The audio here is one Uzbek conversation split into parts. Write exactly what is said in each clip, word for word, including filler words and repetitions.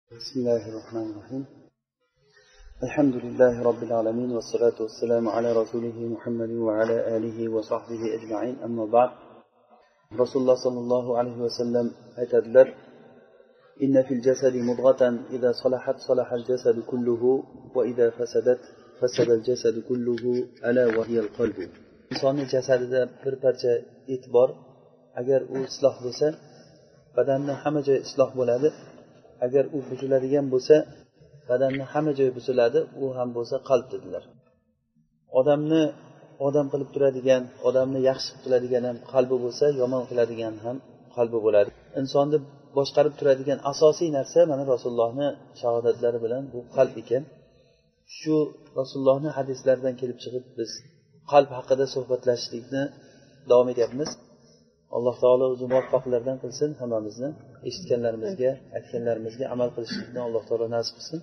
بسم الله الرحمن الرحيم. الحمد لله رب العالمين والصلاة والسلام على رسوله محمد وعلى آله وصحبه أجمعين. أما بعد، رسول الله صلى الله عليه وسلم aytadilar: إن في الجسد مضغة إذا صلحت صلح الجسد كله وإذا فسدت فسد الجسد كله ألا وهي القلب. insonni jasadida bir parcha et bor. Agar u isloh bo'lsa, badanning hamma joyi isloh bo'ladi. Agar u buziladigan bo'lsa, badanning hamma joyi buziladi. U ham bo'lsa qalb dedilar. Odamni odam qilib turadigan, odamni yaxshi qiladigan ham qalbi bo'lsa, yomon qiladigan ham qalbi bo'ladi. Insonni boshqarib turadigan asosiy narsa mana Rasulullohning shahodatlari bilan bu qalb ekan. Shu Rasulullohning hadislaridan kelib chiqib biz qalb haqida suhbatlashishlikni davom etyapmiz. Alloh taolo o'zi muvaffaqlardan qilsin, hammamizni eshitganlarimizga, aytganlarimizga amal qilishlikni Alloh taolo nasib qilsin.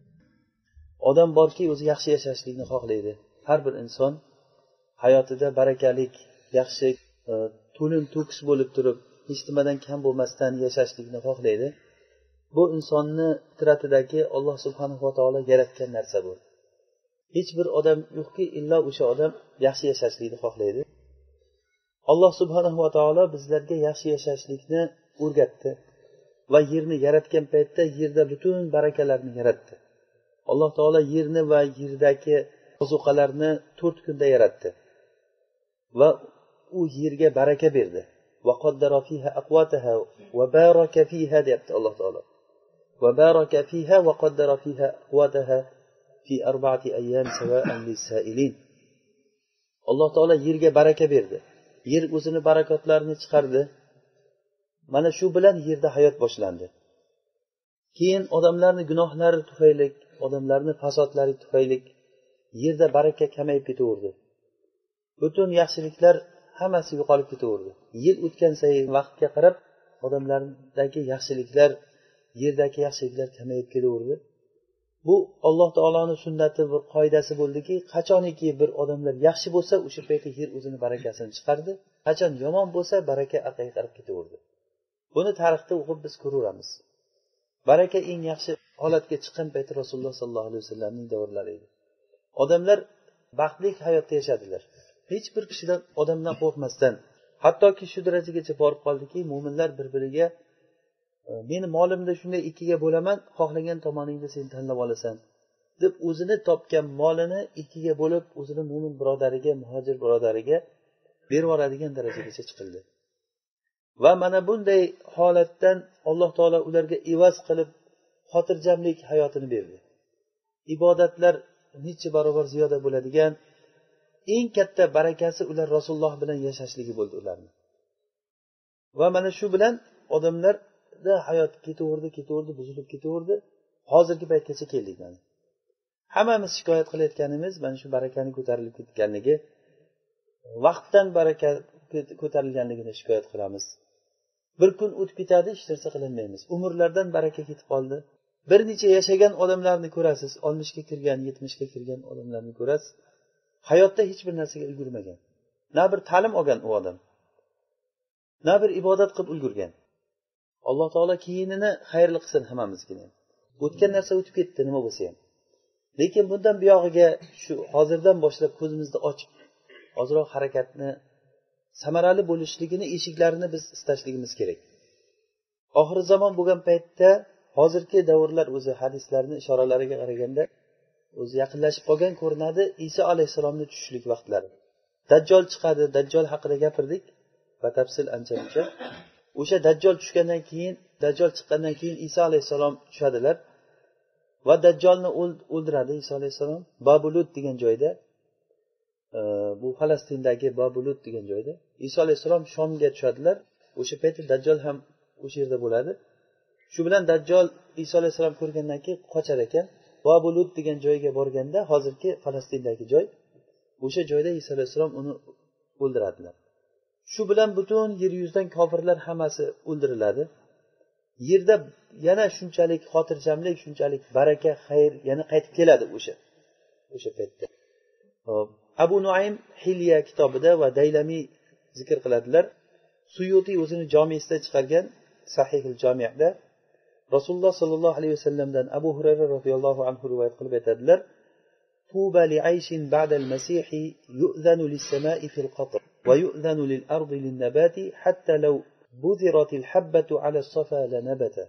Odam borki, o'zi yaxshi yashashlikni xohlaydi. Har bir inson hayotida barakalik, yaxshi, to'lin to'kis bo'lib turib, hech nimadan kam bo'lmasdan yashashlikni xohlaydi. Bu insonni fitratidagi Alloh subhanahu va taolo yaratgan narsa bu. Hech bir odam yo'qki, illo o'sha odam yaxshi yashashlikni xohlaydi. Alloh subhanahu va taolo bizlarga yaxshi yashashlikni o'rgatdi va yerni yaratgan paytda yerda butun barakalarni yaratdi. Alloh taolo yerni va yerdagi ozuqalarni to'rt kunda yaratdi va u yerga baraka berdi. Va qaddara fiha aqwataha va baraka fiha deyapti Alloh taolo. Va baraka fiha va qaddara fiha aqwataha fi arba'ati ayyam sawa'an lis-sa'ilin. Alloh taolo yerga baraka berdi. Yer o'zini barakotlarini chiqardi. Mana shu bilan yerda hayot boshlandi. Keyin odamlarning gunohlari tufayli, odamlarning fasodlari tufayli yerda baraka kamayib ketaverdi. Butun yaxshiliklar hammasi yo'qolib ketaverdi. Yil o'tgan sayin vaqtga qarab odamlardagi yaxshiliklar, yerdagi yaxshiliklar kamayib ketaverdi. Bu Alloh taoloning sunnati, bir qoidasi bo'ldiki, qachoniki bir odamlar yaxshi bo'lsa, o'sha paytda yer o'zini barakasini chiqardi. Qachon yomon bo'lsa, baraka orqaga qarab ketaverdi. Buni tarixda o'qib biz ko'raveramiz. Baraka eng yaxshi holatga chiqqan payti Rasululloh sollallohu alayhi vasallamning davrlari edi. Odamlar baxtli hayotda yashadilar. Hech bir kishidan, odamdan qo'rqmasdan, hattoki shu darajagacha borib qoldiki, mu'minlar bir-biriga meni molimni shunday ikkiga bo'laman, xohlagan tomoningni sen tanlab olasan deb o'zini topgan molini ikkiga bo'lib, o'zini mo'min birodariga, muhojir birodariga berib yuboradigan darajagacha chiqildi. Va mana bunday holatdan Alloh taolo ularga evaz qilib xotirjamlik hayotini berdi. Ibodatlar necha barobar ziyoda bo'ladigan, eng katta barakasi ular Rasululloh bilan yashashligi bo'ldi ularning. Va mana shu bilan odamlar hayot ketaverdi, ketaverdi, buzilib ketaverdi. Hozirgi paytgacha keldik mana. Hammamiz shikoyat qilayotganimiz mana shu barakani ko'tarilib ketganligi, vaqtdan baraka ko'tarilganligini shikoyat qilamiz. Bir kun o'tib ketadi, hech narsa qilinmaymiz. Umrlardan baraka ketib qoldi. Bir necha yashagan odamlarni ko'rasiz, oltmishga kirgan, yetmishga kirgan odamlarni ko'rasiz. Hayotda hech bir narsaga ulgurmagan. Na bir ta'lim olgan u odam, na bir ibodat qilib ulgurgan. Alloh taolo keyinini xayrli qilsin hammamizga. O'tgan narsa o'tib ketdi, nima bo'lsa ham. Lekin bundan buyog'iga shu hozirdan boshlab ko'zimizni ochib, ozroq harakatni samarali bo'lishligini, eshiklarini biz istashligimiz kerak. Oxir zamon bo'lgan paytda, hozirgi davrlar o'zi hadislarning ishoralariga qaraganda o'zi yaqinlashib qolgan ko'rinadi. Iso alayhisalomning tushishlik vaqtlari. Dajjol chiqadi, Dajjol haqida gapirdik batafsil ancha-muncha. O'sha Dajjol tushgandan keyin, Dajjol chiqqandan keyin Iso alayhisalom tushadilar va Dajjolni o'ldiradi Iso alayhisalom Babulut degan joyda. Bu Falastindagi Babulut degan joyda. Iso alayhisalom Shomga tushadilar. O'sha paytda Dajjol ham o'sha yerda bo'ladi. Shu bilan Dajjol Iso alayhisalom ko'rgandan keyin qochar ekan. Babulut degan joyga borganda, hozirgi Falastindagi joy, o'sha joyda Iso alayhisalom uni o'ldiradilar. Shu bilan butun yer yuzidan kofirlar hammasi o'ldiriladi. Yerda yana shunchalik xotirjamlik, shunchalik baraka, xayr yana qaytib keladi o'sha o'sha paytda. Abu Nuaym Hilya kitobida va Daylami zikr qiladilar. Suyuti o'zini jomiysida chiqargan Sahihul Jami'da rasululloh sollallohu alayhi vasallamdan Abu Hurayra roziyallohu anhu rivoyat qilib aytadilar: "Tuba li ayshin ba'da al-masih yu'zanu lis-sama'i fil qatr va yu'zanu lil-ardi lin-nabati hatta law buzirat al-habbatu 'ala as-safa la nabata."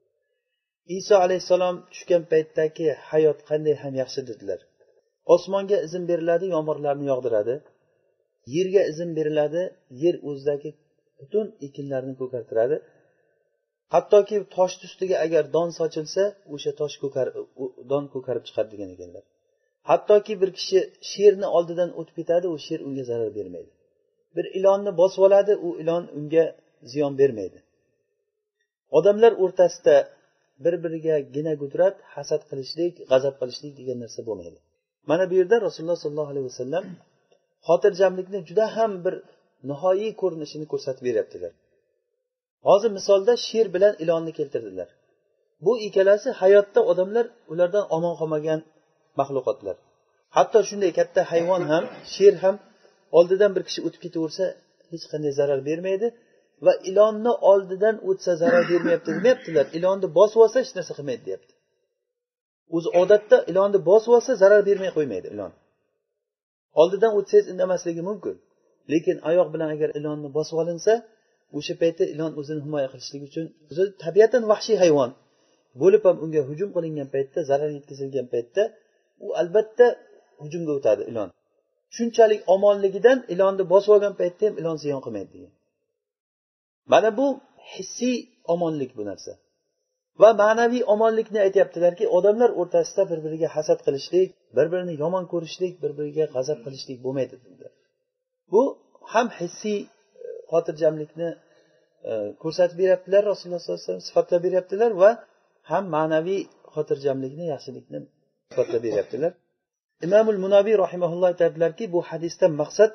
Iso alayhissalom tushgan paytdagi hayot qanday ham yaxshi dedilar. Osmonga izn beriladi, yomg'irlarni yog'diradi. Yerga izn beriladi, yer o'zidagi butun ekinlarni ko'kartiradi. Hattoki tosh ustiga agar don sochilsa, o'sha tosh ko'karib don ko'karib chiqadi degan ekanlar. Hattoki bir kishi sherni oldidan o'tib ketadi, u sher unga zarar bermaydi. Bir ilonni bosib oladi, u ilon unga ziyon bermaydi. Odamlar o'rtasida bir-biriga gina gudrat, hasad qilishlik, g'azab qilishlik degan narsa bo'lmaydi. Mana bu yerda Rasululloh sollallohu alayhi vasallam xotirjamlikni juda ham bir nihoyiy ko'rinishini ko'rsatib beryaptilar. Hozir misolda sher bilan ilonni keltirdilar. Bu ikkalasi hayotda odamlar ulardan omon qolmagan maxluqotlar. Hatto shunday katta hayvon ham, sher ham oldidan bir kishi o'tib ketaversa, hech qanday zarar bermaydi va ilonni oldidan o'tsa zarar bermayapti demayaptilar. Ilonni bosib olsa hech narsa qilmaydi deyapti. O'zi odatda ilonni bosib olsa zarar bermay qo'ymaydi ilon. Oldidan o'tsangiz indamasligi mumkin. Lekin oyoq bilan agar ilonni bosib olinsa, o'sha paytda ilon o'zini himoya qilishlik uchun, o'zi tabiatan vahshiy hayvon bo'lib ham unga hujum qilingan paytda, zarar yetkazilgan paytda u albatta hujumga o'tadi ilon. Shunchalik omonligidan ilonni bosib olgan paytda ham ilon ziyon qilmaydi degan. Mana bu hissiy omonlik bu narsa. Va ma'naviy omonlikni aytayaptilarki, odamlar o'rtasida bir-biriga hasad qilishlik, bir-birini yomon ko'rishlik, bir-biriga g'azab qilishlik bo'lmaydi dedilar. Bu ham hissiy xotirjamlikni e, ko'rsatib beryaptilar, Rasululloh sollallohu alayhi vasallam sifatlab beryaptilar va ham ma'naviy xotirjamlikni, yaxshilikni sifatlab beryaptilar. Imomul Munaviy rahimahulloh aytadilarki, bu hadisdan maqsad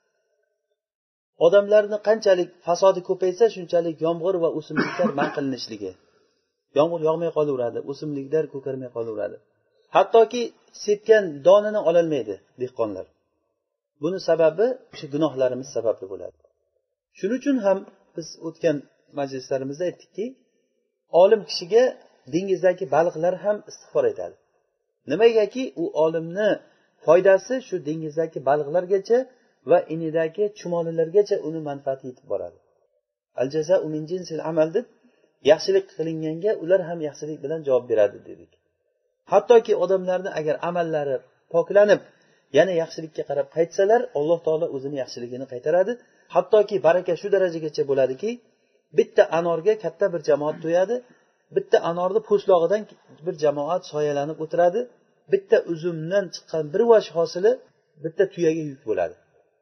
odamlarni qanchalik fasodi ko'paysa, shunchalik yomg'ir va o'simliklar man qilinishligi. Yomg'ir yog'may qolaveradi, o'simliklar ko'karmay qolaveradi. Hattoki sepgan donini ololmaydi dehqonlar. Buni sababi o'sha gunohlarimiz sababli bo'ladi. Shuning uchun ham biz o'tgan majlislarimizda aytdikki, olim kishiga dengizdagi baliqlar ham istig'for aytadi. Nimagaki u olimni foydasi shu dengizdagi baliqlargacha va inidagi chumolilargacha uni manfaati yetib boradi. Al-jaza'u min jinsil amal deb yaxshilik qilinganga ular ham yaxshilik bilan javob beradi dedik. Hattoki odamlarni agar amallari poklanib, yana yaxshilikka qarab qaytsalar, Alloh taolo o'zini yaxshiligini qaytaradi. Hattoki baraka shu darajagacha bo'ladiki, bitta anorga katta bir jamoat to'yadi, bitta anorni po'stlog'idan bir jamoat soyalanib o'tiradi, bitta uzumdan chiqqan bir vash hosili bitta tuyaga yuk bo'ladi.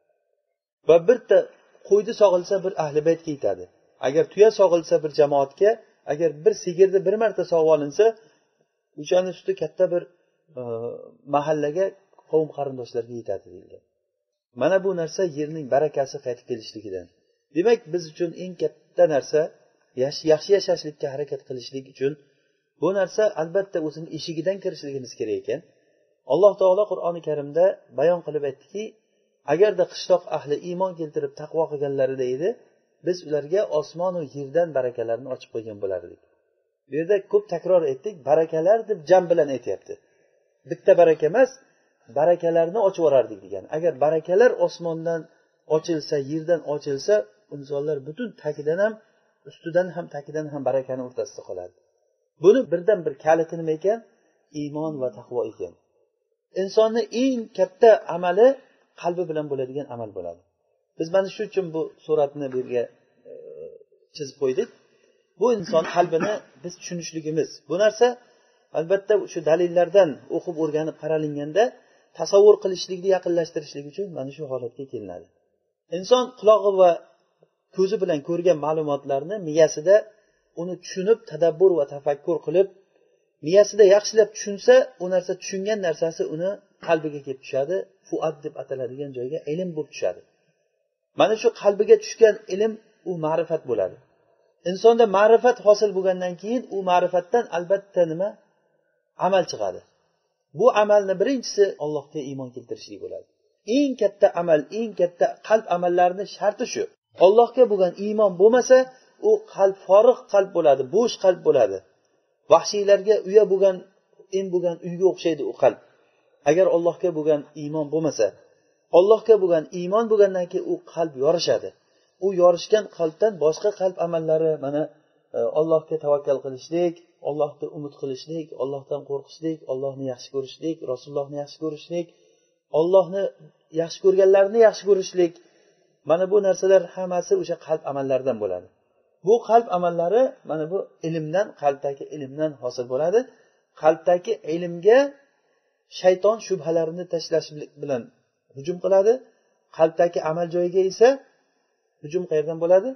Va bitta qo'yni sog'ilsa bir ahli baytga yetadi. Agar tuya sog'ilsa bir jamoatga, agar bir sigirni bir marta sog'ib olinsa, o'shaning usti katta bir e, mahallaga, qavm qarindoshlarga yetadi deyilgan. Mana bu narsa yerning barakasi qaytib kelishligidan. Demak, biz uchun eng katta narsa yaxshi yashashlikka harakat qilishlik uchun bu narsa albatta o'zining eshigidan kirishligimiz kerak ekan. Alloh taolo Qur'oni Karimda bayon qilib aytdiki, agarda qishloq ahli iymon keltirib taqvo qilganlarida edi, biz ularga osmon va yerdan barakalarni ochib qo'ygan bo'lardik. Bu yerda ko'p takror aytdik, barakalar deb jam bilan aytyapti. Bitta baraka emas, barakalarni ochib yorardik degan. Agar barakalar osmondan ochilsa, yerdan ochilsa, insonlar butun tagidan ham, ustidan ham, tagidan ham barakani o'rtasida qoladi. Buni birdan bir kaliti nima ekan? Iymon va taqvo ekan. Insonning eng katta amali qalbi bilan bo'ladigan amal bo'ladi. Biz mana shu uchun bu suratni bu yerga e, chizib qo'ydik. Bu inson qalbini biz tushunishligimiz. Bu narsa albatta shu dalillardan o'qib o'rganib qaralinganda tasavvur qilishlikni yaqinlashtirishlik uchun mana shu holatga kelinadi. Inson qulog'i va ko'zi bilan ko'rgan ma'lumotlarni miyasida uni tushunib, tadabbur va tafakkur qilib, miyasida yaxshilab tushunsa, u narsa tushungan narsasi uni qalbiga kelib tushadi. Fuad deb ataladigan joyga ilm bo'lib tushadi. Mana shu qalbiga tushgan ilm u ma'rifat bo'ladi. Insonda ma'rifat hosil bo'lgandan keyin u ma'rifatdan albatta nima? Amal chiqadi. Bu amalni birinchisi Allohga iymon keltirishlik bo'ladi. Eng katta amal, eng katta qalb amallarining sharti shu. Allohga bo'lgan iymon bo'lmasa, u qalb forig' qalb bo'ladi, bo'sh qalb bo'ladi. vahshiylarga uya bo'lgan in bo'lgan uyga o'xshaydi u qalb. Agar Allohga bo'lgan iymon bo'lmasa, Allohga bo'lgan iymon bo'lgandan keyin u qalb yorishadi. U yorishgan qalbdan boshqa qalb amallari, mana Allohga tavakkal qilishlik, Allohni umid qilishlik, Allohdan qo'rqishlik, Allohni yaxshi ko'rishlik, Rasulullohni yaxshi ko'rishlik, Allohni yaxshi ko'rganlarni yaxshi ko'rishlik, mana bu narsalar hammasi o'sha qalb amallaridan bo'ladi. Bu qalb amallari mana bu ilmdan, qalbdagi ilmdan hosil bo'ladi. Qalbdagi ilmga shayton shubhalarini tashlash bilan hujum qiladi. Qalbdagi amal joyiga esa hujum qayerdan bo'ladi?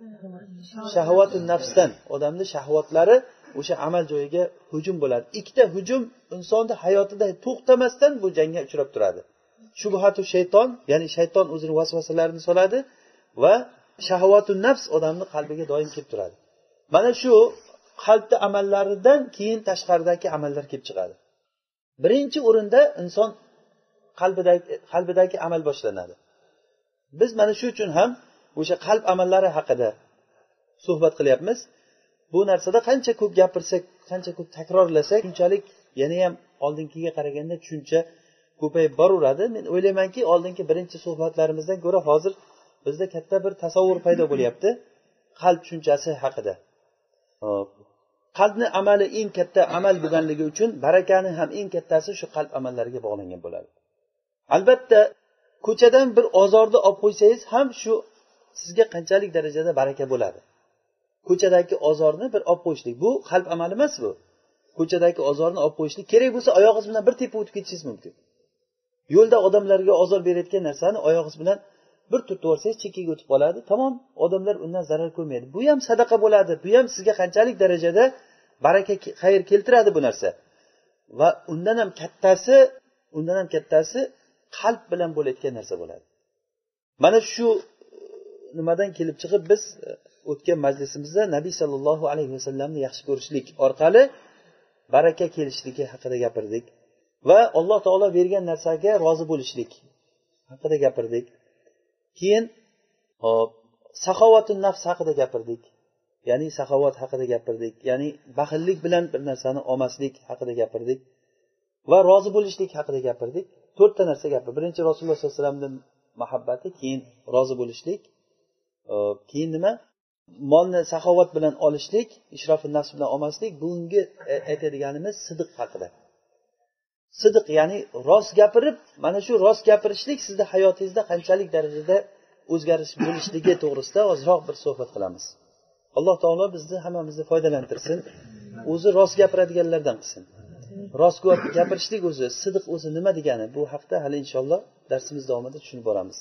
Shahvatun nafsdan. Odamning shahvatlari o'sha amal joyiga hujum bo'ladi. Ikkita hujum insonning hayotida to'xtamasdan bu jangga uchrab turadi. Shubhatu shayton, ya'ni shayton o'zining vasvasalarini soladi va shahvatun nafs odamning qalbiga doim kelib turadi. Mana shu qalbda amallaridan keyin tashqaridagi amallar kelib chiqadi. Birinchi o'rinda inson qalbidagi qalbidagi amal boshlanadi. Biz mana shu uchun ham o'sha qalb amallari haqida suhbat qilyapmiz. Bu narsada qancha ko'p gapirsak, qancha ko'p takrorlasak, shunchalik yana ham oldingiga qaraganda tushuncha ko'payib boraveradi. Men o'ylaymanki, oldingi birinchi suhbatlarimizdan ko'ra hozir bizda katta bir tasavvur paydo bo'lyapti qalb tushunchasi haqida. Hop. Qalbni amali eng katta amal bo'lganligi uchun barakani ham eng kattasi shu qalb amallariga bog'langan bo'ladi. Albatta, ko'chadan bir ozorni olib qo'ysangiz ham shu sizga qanchalik darajada baraka bo'ladi. Ko'chadagi ozorni bir olib qo'yishlik, bu qalb amali emas bu. Ko'chadagi ozorni olib qo'yishlik, kerak bo'lsa oyog'ingiz bilan bir tepib o'tib ketishingiz mumkin. Yo'lda odamlarga ozor berayotgan narsani oyog'ingiz bilan bir turtib olsangiz chekkaga o'tib qoladi. Tamom, odamlar undan zarar ko'rmaydi. Bu ham sadaqa bo'ladi. Bu ham sizga qanchalik darajada baraka, xayr keltiradi bu narsa. Va undan ham kattasi, undan ham kattasi qalb bilan bo'layotgan narsa bo'ladi. Mana shu nimadan kelib chiqib biz o'tgan majlisimizda Nabiy sallallohu alayhi vasallamni yaxshi ko'rishlik orqali baraka kelishligi haqida gapirdik va Alloh taolo bergan narsaga rozi bo'lishlik haqida gapirdik. Keyin hop saxovatun nafs haqida gapirdik. Ya'ni saxovat haqida gapirdik. Ya'ni baxillik bilan bir narsani olmaslik haqida gapirdik va rozi bo'lishlik haqida gapirdik. To'rtta narsa gapirdik. Birinchi Rasululloh sollallohu alayhi vasallamning muhabbati, keyin rozi bo'lishlik, keyin nima? Molni saxovat bilan olishlik, ishrofun nafs bilan olmaslik. Bunga aytadiganimiz sidiq haqida. Sidiq, ya'ni rost gapirib, mana shu rost gapirishlik sizning hayotingizda qanchalik darajada o'zgarish bo'lishligi to'g'risida ozroq bir suhbat qilamiz. Alloh taolo bizni hammamizni foydalantirsin, o'zi rost gapiradiganlardan qilsin. Rost gapirishlik o'zi, sidiq o'zi nima degani, bu haqda hali inshaalloh darsimiz davomida tushunib boramiz.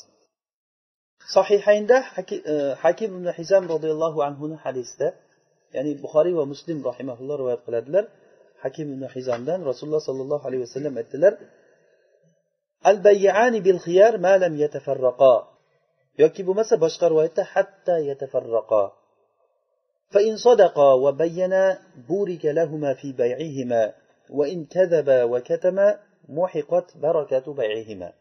Sahihaynda Hakim ibn Hizam radhiyallohu anhu ning hadisida, ya'ni Buxoriy va Muslim rahimahulloh rivoyat qiladilar. Hakim ibn Hizamdan Rasululloh sallallohu alayhi vasallam aytdilar: "Al-bay'ani bil khiyar ma lam yatafarraqa." Yoki bo'lmasa boshqa rivoyatda hatta yatafarraqa. Fa in sadaqa wa bayyana burika lahumā fi bay'ihima wa in kadhaba wa katama muhiqat barakatu bay'ihima.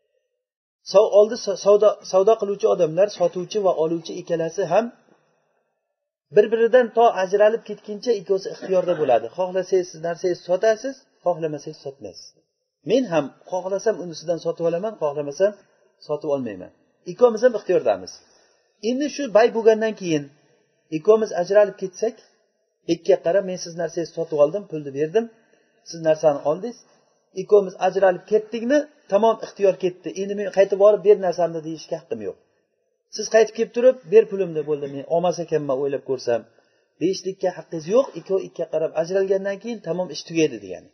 Oldi savdo savdo qiluvchi odamlar, sotuvchi va oluvchi ikkalasi ham bir-biridan to ajralib ketguncha ikkovsi ixtiyorda bo'ladi. Xohlasangiz siz narsangizni sotasiz, xohlamasangiz sotmaysiz. Men ham xohlasam unisidan sotib olaman, xohlamasam sotib olmayman. Ikkovimiz ham ixtiyordamiz. Endi shu bay bo'lgandan keyin ikkovimiz ajralib ketsak, ikkiga qarab men siz narsangizni sotib oldim, pulni berdim, siz narsani oldingiz. Ikkovimiz ajralib ketdikmi, tamom ixtiyor ketdi. Endi men qaytib borib ber narsamni deyishga haqqim yo'q. Siz qaytib kelib turib, ber pulimni, bo'ldi, men olmas ekanman, o'ylab ko'rsam, deyishlikka haqqingiz yo'q. Ikkov ikkiga qarab ajralgandan keyin tamom ish tugaydi degani.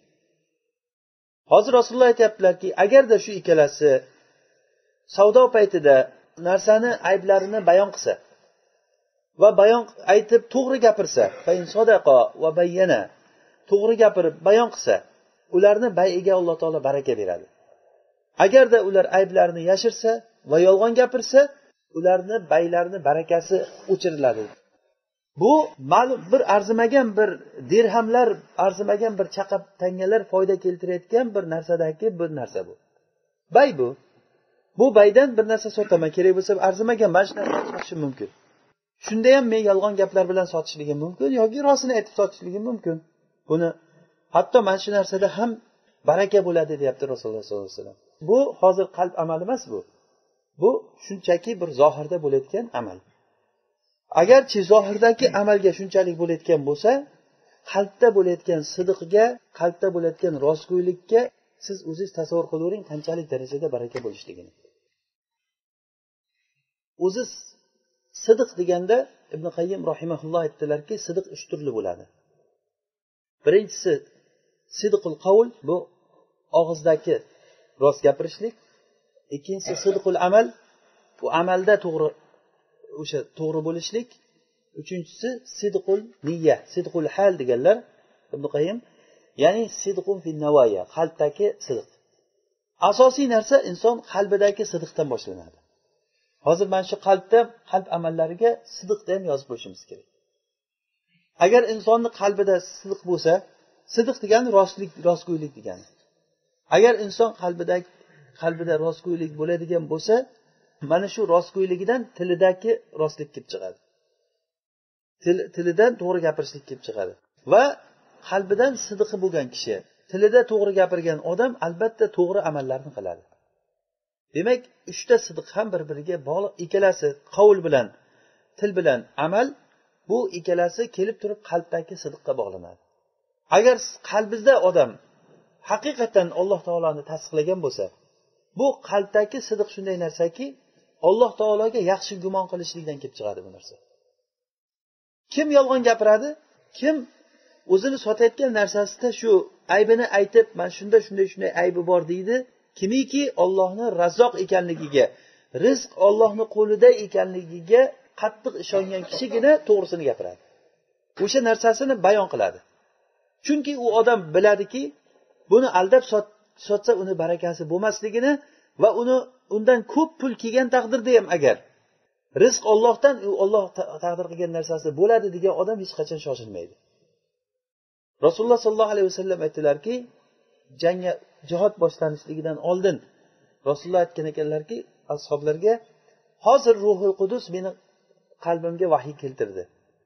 Hozir Rasululloh aytibdilarki, agarda shu ikkalasi savdo paytida narsani ayblarini bayon qilsa va bayon aytib to'g'ri gapirsa, fa in sadaqa va bayyana, to'g'ri gapirib bayon qilsa, ularni bayiga Alloh taolo baraka beradi. Agarda ular ayblarini yashirsa va yolg'on gapirsa, ularni baylarni barakasi o'chiriladi. Bu ma'lum bir arzimagan bir dirhamlar, arzimagan bir chaqab tangalar foyda keltirayotgan bir narsadagi bir narsa bu. Bay bu. Bu baydan bir narsa sotaman, kerak bo'lsa arzimagan mana shu narsani sotishim mumkin. Shunda ham men yolg'on gaplar bilan sotishligim mumkin yoki rostini aytib sotishligim mumkin. buni hatto mana shu narsada ham baraka bo'ladi deyapti Rasululloh sollallohu alayhi vasallam. Bu hozir qalb amali emas bu. Bu shunchaki bir zohirda bo'layotgan amal. Agarchi zohirdagi amalga shunchalik bo'layotgan bo'lsa, qalbda bo'layotgan sidiqga, qalbda bo'layotgan rostgo'ylikka siz o'zingiz tasavvur qilavering qanchalik darajada baraka bo'lishligini. O'zi sidiq deganda Ibn Qayyim rahimahulloh aytdilarki, sidiq uch turli bo'ladi. Birinchisi sidqul qavl, bu og'izdagi rost gapirishlik. Ikkinchisi sidqul amal, bu amalda to'g'ri o'sha to'g'ri bo'lishlik. Uchinchisi sidqul niyya, sidqul hal deganlar Ibn Qayyim, ya'ni sidqun fi navoya, qalbdagi sidiq. Asosiy narsa inson qalbidagi sidiqdan boshlanadi. Hozir mana shu qalbda qalb amallariga sidiqni ham yozib qo'yishimiz kerak. Agar insonning qalbida sidiq bo'lsa, sidiq degani rostlik, rostgo'ylik degani. Agar inson qalbida qalbida rostgo'ylik bo'ladigan bo'lsa, mana shu rostgo'yligidan tilidagi rostlik kelib chiqadi. Til, tilidan to'g'ri gapirishlik kelib chiqadi. Va qalbidan sidiqi bo'lgan kishi, tilida to'g'ri gapirgan odam albatta to'g'ri amallarni qiladi. Demak, uchta sidiq ham bir-biriga bog'liq. Ikkalasi qavl bilan, til bilan amal, bu ikkalasi kelib turib qalbdagi sidiqqa bog'lanadi. Agar qalbingizda odam haqiqatan Alloh taoloni tasdiqlagan bo'lsa, bu qalbdagi sidiq shunday narsaki, Alloh taologa yaxshi gumon qilishlikdan kelib chiqadi bu narsa. Kim yolg'on gapiradi? Kim o'zini sotayotgan narsasida shu aybini aytib, "Men shunda shunday shunday aybi bor" deydi. Kimiki Allohning Razzoq ekanligiga, rizq Allohning qo'lida ekanligiga qattiq ishongan kishigina to'g'risini gapiradi. O'sha narsasini bayon qiladi. Chunki u odam biladiki, buni aldab sot, sotsa uni barakasi bo'lmasligini va uni undan ko'p pul kelgan taqdirda ham agar rizq Allohdan, u Alloh taqdir qilgan narsasi bo'ladi degan odam hech qachon shoshilmaydi. Rasululloh sollallohu alayhi vasallam aytdilarki, jangga jihad boshlanishligidan oldin Rasululloh aytgan ekanlarki, ashoblarga, hozir Ruhul Qudus meni qalbimga vahiy keltirdi.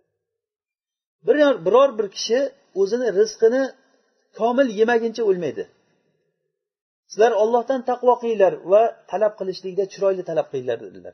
Biror biror bir kishi o'zini rizqini komil yemaguncha o'lmaydi. Sizlar Allohdan taqvo qilinglar va talab qilishlikda chiroyli talab qilinglar dedilar.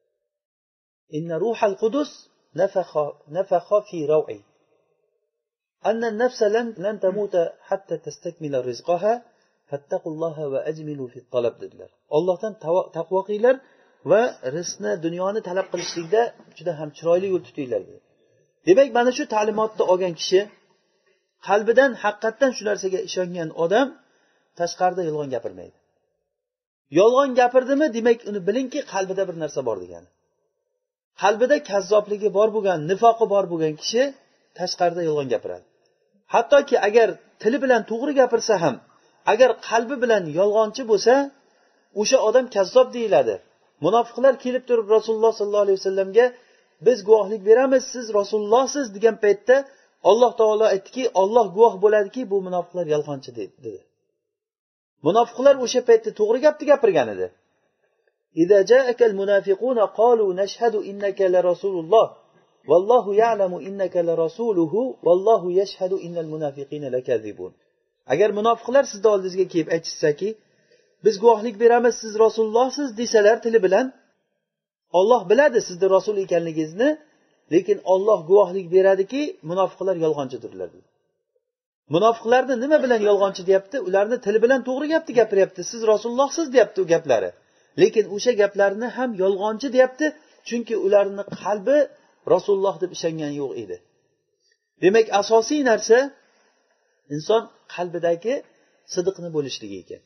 Inna Ruhul Qudus nafakha nafakha fi raw'i. Anna an-nafsa lan lan tamuta hatta tastakmila rizqaha fattaqulloha va ajmilu fi talab dedilar. Allohdan taqvo qilinglar va rizqni, dunyoni talab qilishlikda juda ham chiroyli yo'l tutinglar dedi. Demak, mana shu ta'limotni olgan kishi, qalbidan haqiqatan shu narsaga ishongan odam tashqarida yolg'on gapirmaydi. Yolg'on gapirdimi, demak uni bilingki qalbida bir narsa bor degani. Qalbida kazzobligi bor bo'lgan, nifoqi bor bo'lgan kishi tashqarida yolg'on gapiradi. Hattoki agar tili bilan to'g'ri gapirsa ham, agar qalbi bilan yolg'onchi bo'lsa, o'sha odam kazzob deyiladi. Munofiqlar kelib turib Rasululloh sollallohu alayhi vasallamga, biz guvohlik beramiz, siz Rasulullohsiz degan paytda Alloh taolo aytdiki, Alloh guvoh bo'ladiki, bu munofiqlar yolg'onchi dedi. Munofiqlar o'sha paytda to'g'ri gapni gapirgan edi. Idza ja'akal munafiquna qalu nashhadu innaka la rasululloh vallohu ya'lamu innaka la rasuluhu vallohu yashhadu innal munafiqina lakazibun. Agar munofiqlar sizning oldingizga kelib aytishsaki, biz guvohlik beramiz, siz Rasulullohsiz desalar tili bilan, Alloh biladi sizning rasul ekanligingizni, lekin Alloh guvohlik beradiki, munofiqlar yolg'onchidirlar dedi. Munofiqlarni nima bilan yolg'onchi deyapti? Ularni tili bilan to'g'ri gapni gapiryapti. Siz Rasulullohsiz deyapti u gaplari. Lekin o'sha gaplarni ham yolg'onchi deyapti, chunki ularning qalbi Rasululloh deb ishongan yo'q edi. Demak, asosiy narsa inson qalbidagi sidiqni bo'lishligi ekan.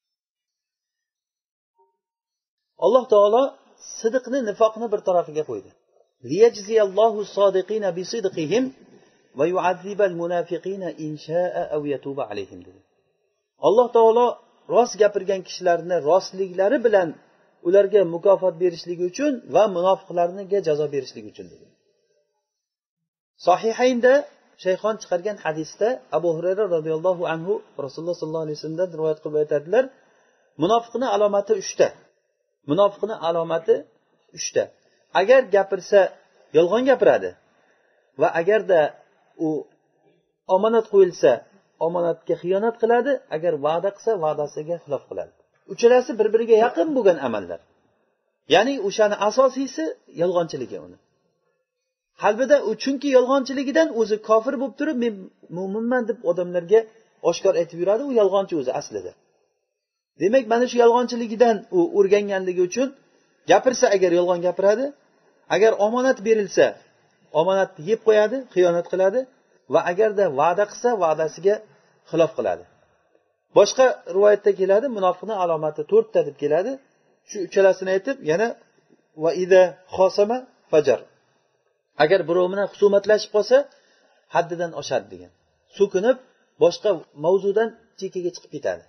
Alloh taolo sidiqni, nifoqni bir tarafiga qo'ydi. Liyajziyallohu sodiqina bi sidqihim va yu'azzibal munafiqina in sha'a aw yatuba alayhim dedi. Alloh taolo rost gapirgan kishilarni rostliklari bilan ularga mukofot berishligi uchun va munofiqlarga jazo berishligi uchun dedi. Sahihaynda Shayxon chiqargan hadisda Abu Hurayra radhiyallohu anhu Rasululloh sollallohu alayhi vasallam rivoyat qilib aytadilar, munofiqning alomati uchta. Munofiqning alomati uchta. Agar gapirsa yolg'on gapiradi va agarda u omonat qo'yilsa omonatga xiyonat qiladi, agar va'da qilsa va'dasiga xilof qiladi. Uchalasi bir-biriga yaqin bo'lgan amallar. Ya'ni o'shani asosiysi yolg'onchiligi uni. Qalbida u chunki yolg'onchiligidan o'zi kofir bo'lib turib, men mu'minman deb odamlarga oshkor aytib yuradi, u yolg'onchi o'zi aslida. Demak, mana shu yolg'onchiligidan u o'rganganligi uchun gapirsa agar yolg'on gapiradi, agar omonat berilsa, omonatni yeb qo'yadi, xiyonat qiladi va agarda va'da qilsa, va'dasiga xilof qiladi. Boshqa rivoyatda keladi, munofiqning alomati to'rtta deb keladi. Shu uchalasini aytib, yana va ida xosama fajar. Agar birov bilan husumatlashib qolsa, haddidan oshadi degan. So'kinib, boshqa mavzudan chekkaga chiqib ketadi.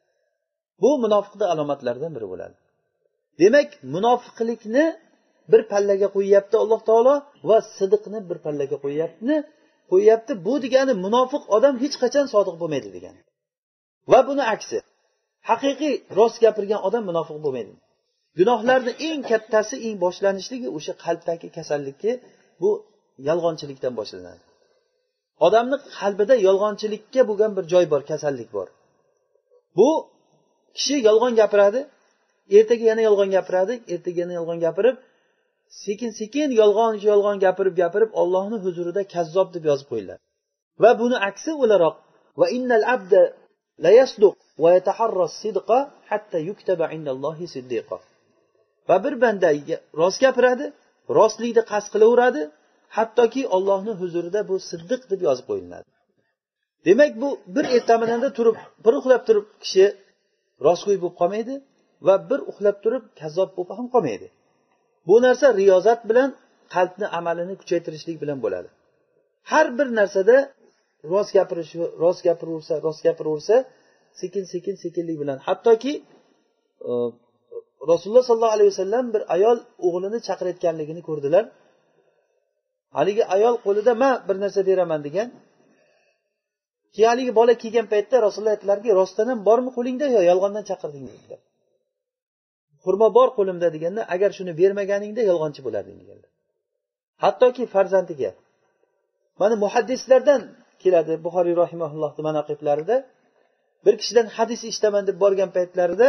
Bu munofiqning alomatlaridan biri bo'ladi. Demak, munofiqlikni bir pallaga qo'yapti Alloh taolo va sidiqni bir pallaga qo'yapti. Qo'yapti. Bu degani munofiq odam hech qachon sodiq bo'lmaydi degani. Va buni aksi. Haqiqiy rost gapirgan odam munofiq bo'lmaydi. Gunohlarning eng kattasi, eng boshlanishligi o'sha qalbdagi kasallikki, bu yolg'onchilikdan boshlanadi. Odamning qalbida yolg'onchilikka bo'lgan bir joy bor, kasallik bor. Bu kishi yolg'on gapiradi, ertaga yana yolg'on gapiradi, ertaga yana yolg'on gapirib, sekin-sekin yolg'on yolg'on gapirib gapirib Allohning huzurida kazzob deb yozib qo'yiladi. Va buni aksi o'laroq va innal abda la yasduq va yataharra sidqa hatta yuktaba indallohi siddiqa. Va bir banda rost gapiradi, rostlikni qasd qilaveradi, hattoki Allohning huzurida bu siddiq deb yozib qo'yiladi. Demak, bu bir ertamananda turib, bir uxlab turib kishi rostgo'y bo'lib qolmaydi va bir uxlab turib kazzob bo'lib ham qolmaydi. Bu narsa riyozat bilan qalbni amalini kuchaytirishlik bilan bo'ladi. Har bir narsada rost gapirish, rost gapiraversa, rost gapiraversa, sekin-sekin sekinlik bilan, hattoki e, Rasululloh sollallohu alayhi vasallam bir ayol o'g'lini chaqirayotganligini ko'rdilar. Haligi ayol qo'lida "Men bir narsa beraman" degan. Keyin haligi bola kelgan paytda Rasululloh aytdilarki, "Rostdan ham bormi qo'lingda yo yolg'ondan chaqirding?" dedilar. "Xurmo bor qo'limda" deganda, "Agar shuni bermaganingda yolg'onchi bo'larding" deganlar. Hattoki farzandiga. Mana muhaddislardan keladi, Buxoriy rahimahullohning manaqiblarida bir kishidan hadis eshitaman deb borgan paytlarida,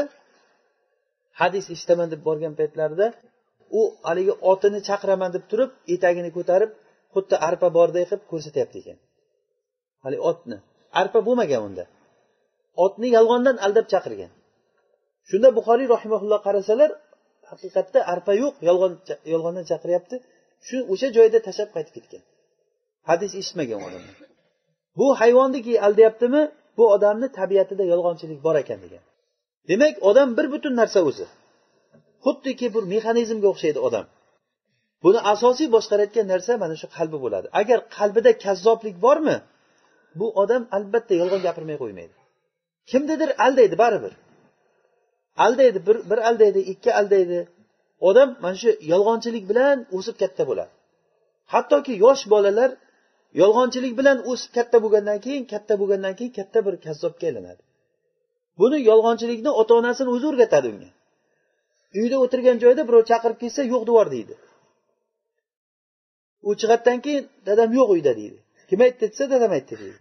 hadis eshitaman deb borgan paytlarida u haligi otini chaqiraman deb turib, etagini ko'tarib, xuddi arpa borday qilib ko'rsatyapti ekan. Hali otni, arpa bo'lmagan unda. Otni yolg'ondan aldab chaqirgan. Shunda Buxoriy rahimahulloh qarasalar, haqiqatda arpa yo'q, yolg'on yolg'ondan chaqiryapti. Shu o'sha joyda tashab qaytib ketgan. Hadis eshitmagan odam. Bu hayvonniki aldayaptimi? Bu odamning tabiatida yolg'onchilik bor ekan degan. Demak, odam bir butun narsa o'zi. Xuddiki bir mexanizmga o'xshaydi odam. Buni asosiy boshqarayotgan narsa mana shu qalbi bo'ladi. Agar qalbida kazzoblik bormi, bu odam albatta yolg'on gapirmay qo'ymaydi. Kimnidir aldaydi baribir. Aldaydi, bir bir aldaydi, ikki aldaydi. Odam mana shu yolg'onchilik bilan o'sib katta bo'ladi. Hattoki yosh bolalar yolg'onchilik bilan o'sib katta bo'lgandan keyin, katta bo'lgandan keyin katta bir kazzobga aylanadi. Buni yolg'onchilikni ota-onasini o'zi o'rgatadi unga. Uyda o'tirgan joyda birov chaqirib kelsa, "Yo'q devor" deydi. U chiqatdan keyin "Dadam yo'q uyda" deydi. Kim aytdi desa, "Dadam aytdi" deydi.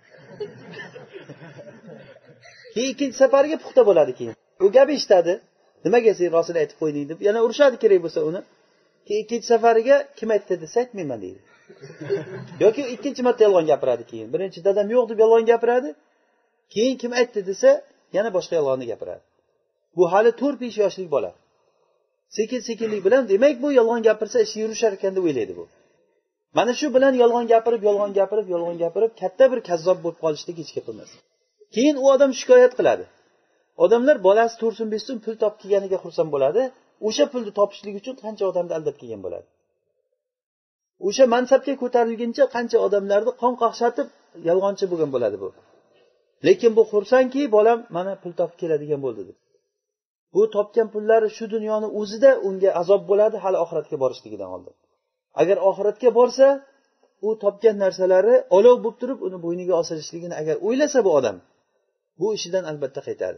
Keyin ikkinchi safariga puxta bo'ladi keyin. U gap eshitadi. "Nimaga sen rostini aytib qo'yding" deb yana urishadi kerak bo'lsa uni. Keyin ikkinchi safariga "Kim aytdi" desa, "Aytmayman" deydi. Yoki ikkinchi marta yolg'on gapiradi keyin. Birinchi "Dadam yo'q" deb yolg'on gapiradi. Keyin "Kim aytdi" desa, yana boshqa yolg'onni gapiradi. Bu hali to'rt besh yoshlik bola. Sekin-sekinlik bilan, demak bu yolg'on gapirsa ishi yurishar ekan deb o'ylaydi bu. Mana shu bilan yolg'on gapirib, yolg'on gapirib, yolg'on gapirib katta bir kazzob bo'lib qolishlik hech gap emas. Keyin u odam shikoyat qiladi. Odamlar bolasi to'rsin besh pul topib kelganiga xursand bo'ladi. O'sha pulni topishlik uchun qancha odamni aldab kelgan bo'ladi. O'sha mansabga ko'tarilguncha qancha odamlarni qon qaqshatib yolg'onchi bo'lgan bo'ladi bu. Lekin bu xursandki, bolam mana pul topib keladigan bo'ldi deb. Bu topgan pullari shu dunyoni o'zida unga azob bo'ladi hali oxiratga borishligidan oldin. Agar oxiratga borsa, u topgan narsalari olov bo'lib turib uni bo'yniga osilishligini agar o'ylasa bu odam, bu ishidan albatta qaytadi.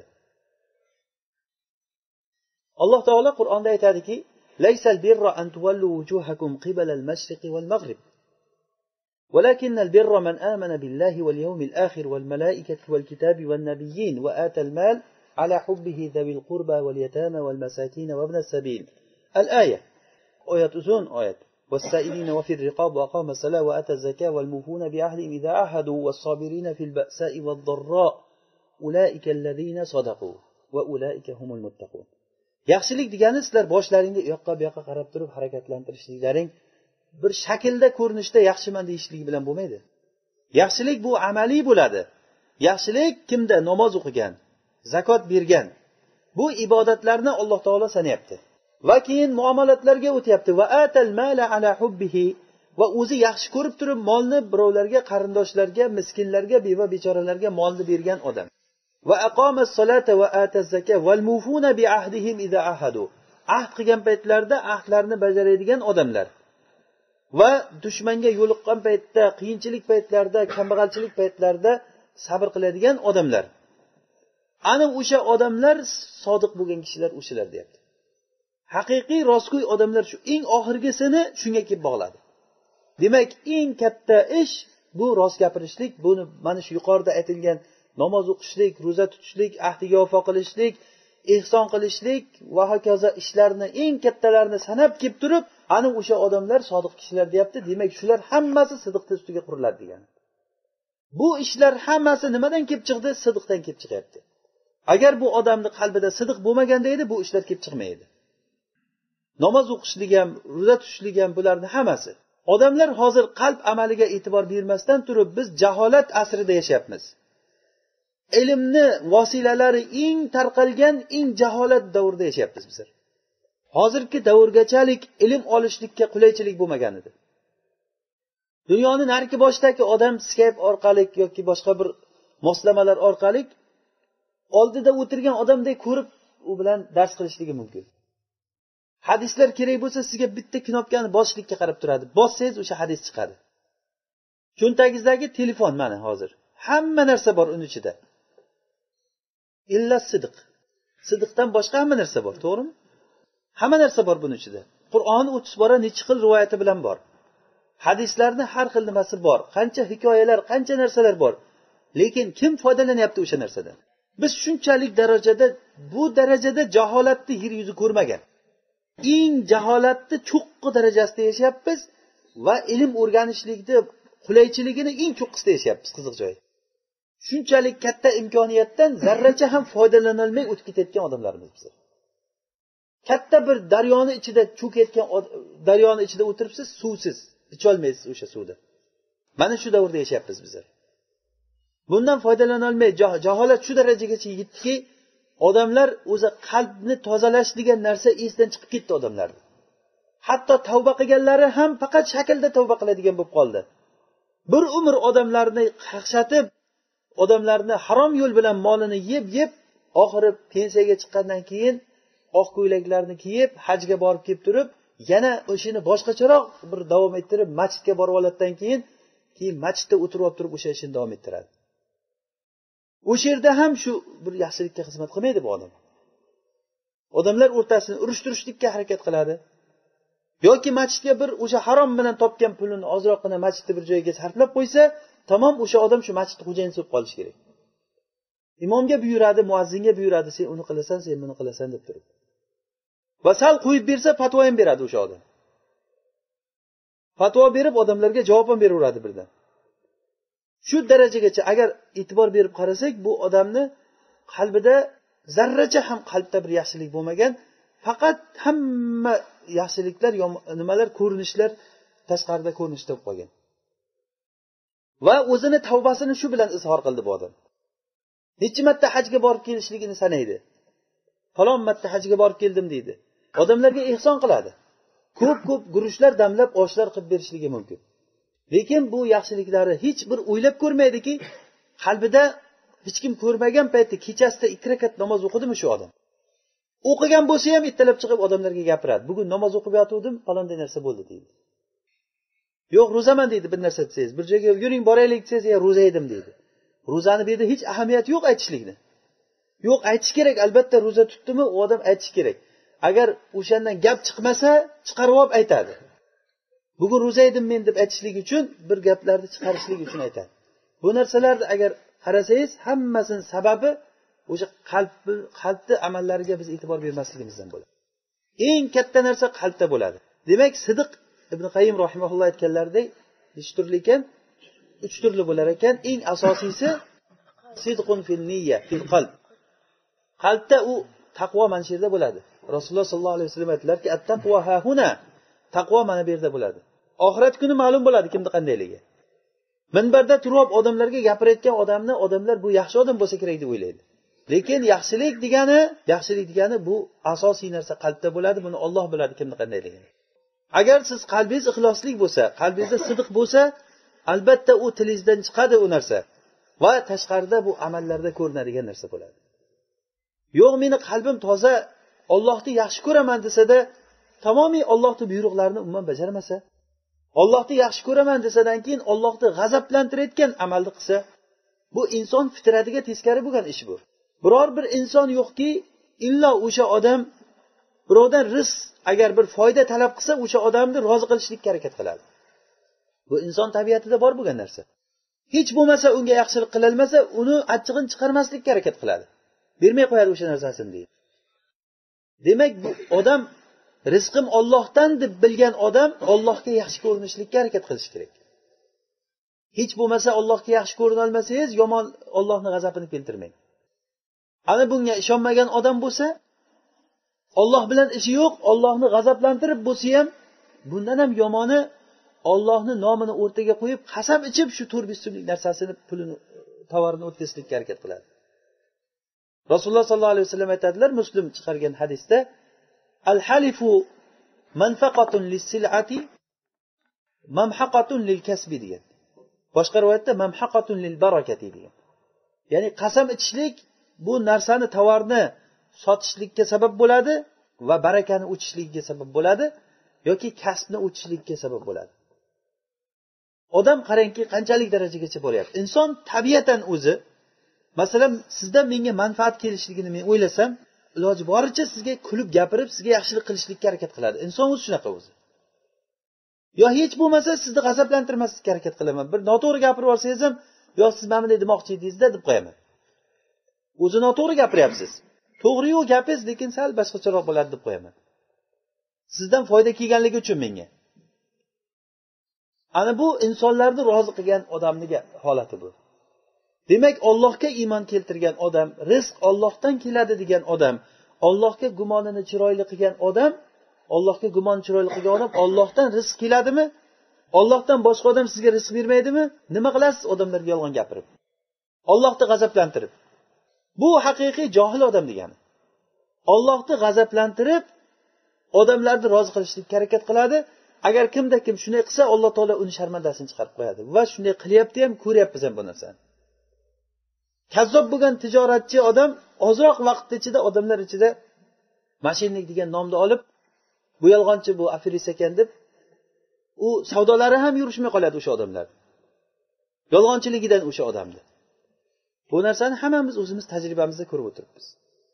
Alloh taolo Qur'onda aytadiki: "Laysal birra an tuwallu wujuhakum qibala al-mashriqi wal-maghrib." ولكن البر من آمن بالله واليوم الآخر والملائكة والكتاب والنبيين وآتى المال على حبه ذوي القربى واليتامى والمساكين وابن السبيل. الآية آية أزون آية والسائلين وفي الرقاب وأقام الصلاة وآتى الزكاة والموفون بعهدهم إذا عاهدوا والصابرين في البأساء والضراء أولئك الذين صدقوا وأولئك هم المتقون. yaxshilik degani sizlar boshlaringni u yoqqa bu yoqqa qarab turib harakatlantirishliklaring bir shaklda ko'rinishda yaxshiman deyishlik bilan bo'lmaydi. Yaxshilik bu amaliy bo'ladi. Yaxshilik kimda namoz o'qigan, zakot bergan, bu ibodatlarni Alloh taolo sanayapti. Va keyin muomalatlarga o'tyapti. Va atal mala ala hubbihi, va o'zi yaxshi ko'rib turib molni birovlarga, qarindoshlarga, miskinlarga, beva bechoralarga molni bergan odam. Va aqomas solata va ataz zakat val mufuna bi ahdihim idza ahadu. Ahd qilgan paytlarda ahdlarini bajaradigan odamlar. Va dushmanga yo'liqqan paytda, qiyinchilik paytlarida, kambag'alchilik paytlarida sabr qiladigan odamlar. Ana o'sha odamlar sodiq bo'lgan kishilar o'shalar deyapti. Haqiqiy rostgo'y odamlar shu eng oxirgisini shunga kelib bog'ladi. Demak, eng katta ish bu rost gapirishlik, buni mana shu yuqorida aytilgan namoz o'qishlik, roza tutishlik, ahdiga vafo qilishlik, ehson qilishlik va hokazo ishlarni eng kattalarini sanab kelib turib, ana o'sha odamlar sodiq kishilar deyapti. Demak, shular hammasi sidiqning ustiga quriladi degan. Bu ishlar hammasi nimadan kelib chiqdi? Sidiqdan kelib chiqyapti. Agar bu odamning qalbida sidiq bo'lmaganda edi, bu ishlar kelib chiqmaydi. Namoz o'qishlik ham, roza tutishlik ham bularning hammasi. Odamlar hozir qalb amaliga e'tibor bermasdan turib, biz jaholat asrida yashayapmiz. Ilmni vosilalari eng tarqalgan, eng jaholat davrida yashayapmiz bizlar. Hozirgi davrgachalik ilm olishlikka qulaychilik bo'lmagan edi. Dunyoning narki boshidagi odam Skype orqali yoki boshqa bir moslamalar orqali oldida o'tirgan odamdek ko'rib, u bilan dars qilishligi mumkin. Hadislar kerak bo'lsa, sizga bitta knopkani bosishlikka qarab turadi. Bossangiz o'sha hadis chiqadi. Cho'ntagingizdagi telefon mana hozir. Hamma narsa bor uning ichida. Illa sidiq. Sidiqdan boshqa hamma narsa bor, to'g'rimi? Hamma narsa bor buning ichida. Qur'on o'ttiz bora necha xil rivoyati bilan bor. Hadislarni har xil nimasi bor. Qancha hikoyalar, qancha narsalar bor. Lekin kim foydalanyapti o'sha narsadan? Biz shunchalik darajada, bu darajada jaholatni yer yuzi ko'rmagan. Eng jaholatni cho'qqi darajasida yashayapmiz va ilm o'rganishlikni qulaychiligini eng cho'qqisida yashayapmiz, qiziq joy. Shunchalik katta imkoniyatdan zarracha ham foydalana olmay o'tib ketayotgan odamlarimiz biz. Katta bir daryoni ichida cho'kayotgan daryoni ichida o'tiribsiz, suvsiz, icha olmaysiz o'sha suvda. Mana shu davrda yashayapmiz bizlar. Bundan foydalana olmay jaholat shu darajagacha yetdiki, odamlar o'zi qalbni tozalash degan narsa esdan chiqib ketdi odamlar. Hatto tavba qilganlari ham faqat shaklda tavba qiladigan bo'lib qoldi. Bir umr odamlarni qaqshatib, odamlarni harom yo'l bilan molini yeb-yeb, oxiri pensiyaga chiqqandan keyin oq ko'ylaklarni kiyib, hajga borib kelib turib, yana o'shini boshqacharoq bir davom ettirib, masjidga borib olgandan keyin, keyin masjidda o'tirib olib turib o'sha ishini davom ettiradi. O'sha yerda ham shu bir yaxshilikka xizmat qilmaydi bu odam. Odamlar o'rtasini urushtirishlikka harakat qiladi. Yoki masjidga bir o'sha harom bilan topgan pulini ozroqgina masjidda bir joyga sarflab qo'ysa, tamom o'sha odam shu masjidning xo'jayini bo'lib qolishi kerak. Imomga buyuradi, muazzinga buyuradi, sen uni qilasan, sen buni qilasan deb turib. Va sal qo'yib bersa, fatvo ham beradi o'sha odam. Fatvo berib odamlarga javob ham beraveradi birdan. Shu darajagacha agar e'tibor berib qarasak, bu odamni qalbida zarracha ham qalbda bir yaxshilik bo'lmagan, faqat hamma yaxshiliklar, nimalar, ko'rinishlar tashqarida ko'rinishda bo'lib qolgan. Va o'zini tavbasini shu bilan izhor qildi bu odam. Necha marta hajga borib kelishligini sanaydi. Falon marta hajga borib keldim deydi. Odamlarga ehson qiladi. Ko'p-ko'p guruchlar damlab, oshlar qilib berishligi mumkin. Lekin bu yaxshiliklari hech bir o'ylab ko'rmaydiki, qalbida hech kim ko'rmagan paytda kechasida ikki rakat namoz o'qidimi shu odam? O'qigan bo'lsa ham ertalab chiqib odamlarga gapiradi. Bugun namoz o'qib yotuvdim, falonday narsa bo'ldi deydi. Yo'q, ro'zaman deydi, bir narsa desangiz, bir joyga yuring boraylik desangiz, "Ya, ro'za edim" deydi. Ro'zani bu yerda hech ahamiyati yo'q aytishlikni. Yo'q, aytish kerak, albatta ro'za tutdimi, u odam aytish kerak. Agar o'shandan gap chiqmasa, chiqarib olib aytadi. bugun ro'za edim men deb aytishlik uchun, bir gaplarni chiqarishlik uchun aytadi. Bu narsalarni agar qarasangiz, hammasini sababi o'sha qalbni qalbni amallariga biz e'tibor bermasligimizdan bo'ladi. Eng katta narsa qalbda bo'ladi. Demak, Sidiq Ibn Qayyim rahimahulloh aytganlaridek, uch turli ekan, uch turli bo'lar ekan. Eng asosiysi sidqun fil niyya, fil qalb. Qalbda u taqvo mana shu yerda bo'ladi. Rasululloh sollallohu alayhi vasallam aytdilarki, at-taqvo ha huna. Taqvo mana bu yerda bo'ladi. Oxirat kuni ma'lum bo'ladi kimda qandayligi. Minbarda turib odamlarga gapirayotgan odamni odamlar bu yaxshi odam bo'lsa kerak deb o'ylaydi. Lekin yaxshilik degani, yaxshilik degani bu asosiy narsa qalbda bo'ladi. Buni Alloh biladi kimda qandayligini. Agar siz qalbingiz ixloslik bo'lsa, qalbingizda sidiq bo'lsa, albatta u tilingizdan chiqadi u narsa va tashqarida bu amallarda ko'rinadigan narsa bo'ladi. Yo'q, meni qalbim toza, Allohni yaxshi ko'raman desa-da, tamomiy Allohning buyruqlarini umuman bajarmasa, Allohni yaxshi ko'raman desadan keyin Allohni g'azablantirayotgan amalni qilsa, bu inson fitratiga teskari bo'lgan ish bu. Biror bir inson yo'qki, illo o'sha odam birovdan rizq agar bir foyda talab qilsa, o'sha odamni rozi qilishlikka harakat qiladi. Bu inson tabiatida bor bo'lgan narsa. Hech bo'lmasa unga yaxshilik qilolmasa, uni achchig'ini chiqarmaslikka harakat qiladi. Bermay qo'yadi o'sha narsasini deydi. Demak, bu odam rizqim Allohdan deb bilgan odam Allohga yaxshi ko'rinishlikka harakat qilish kerak. Hech bo'lmasa Allohga yaxshi ko'rina olmasangiz, yomon Allohning g'azabini keltirmang. Ana bunga ishonmagan odam bo'lsa, Alloh bilan ishi yo'q, Allohni g'azablantirib bo'lsa ham, bundan ham yomoni Allohning nomini o'rtaga qo'yib, qasam ichib shu to'rt so'mlik narsasini, pulini, tovarini o'tkazishlikka harakat qiladi. Rasululloh sollallohu alayhi vasallam aytadilar, Muslim chiqargan hadisda, al-halifu manfaqatun lis-sil'ati mamhaqatun lil-kasbi degan. Boshqa rivoyatda mamhaqatun lil-barakati degan. Ya'ni qasam ichishlik bu narsani, tovarni sotishlikka sabab bo'ladi va barakani o'chishligiga sabab bo'ladi yoki kasbni o'chishligiga sabab bo'ladi. Odam qarangki, qanchalik darajagacha boryapti. Inson tabiatan o'zi, masalan, sizdan menga manfaat kelishligini men o'ylasam, iloji boricha sizga kulib gapirib, sizga yaxshilik qilishlikka harakat qiladi. Inson o'zi shunaqa o'zi. Yo hech bo'lmasa sizni g'azablantirmaslikka harakat qilaman. Bir noto'g'ri gapirib olsangiz ham, yo siz mana bunday demoqchi edingiz-da deb qo'yaman. O'zi noto'g'ri gapiryapsiz. To'g'ri-yu gapingiz, lekin sal boshqacharoq bo'ladi deb qo'yaman. Sizdan foyda kelganligi uchun menga. Ana bu insonlarni rozi qilgan odamning holati bu. Demak, Allohga iymon keltirgan odam, rizq Allohdan keladi degan odam, Allohga gumonini chiroyli qilgan odam, Allohga gumon chiroyli qilgan odam, Allohdan rizq keladimi? Allohdan boshqa odam sizga rizq bermaydimi? Nima qilasiz odamlarga yolg'on gapirib? Allohni g'azablantirib. Bu haqiqiy johil odam degani. Allohni g'azablantirib, odamlarni rozi qilishlikka harakat qiladi. Agar kimda kim shunday qilsa, Alloh taolo uni sharmandasini chiqarib qo'yadi. Va shunday qilyapti ham, ko'ryapmiz ham bu narsani. Kazzob bo'lgan tijoratchi odam ozroq vaqt ichida odamlar ichida mashinnik degan nomni olib, bu yolg'onchi, bu aferist ekan deb, u savdolari ham yurishmay qoladi o'sha odamlar. Yolg'onchiligidan o'sha odamni. Bu narsani hammamiz o'zimiz tajribamizda ko'rib o'tiribmiz.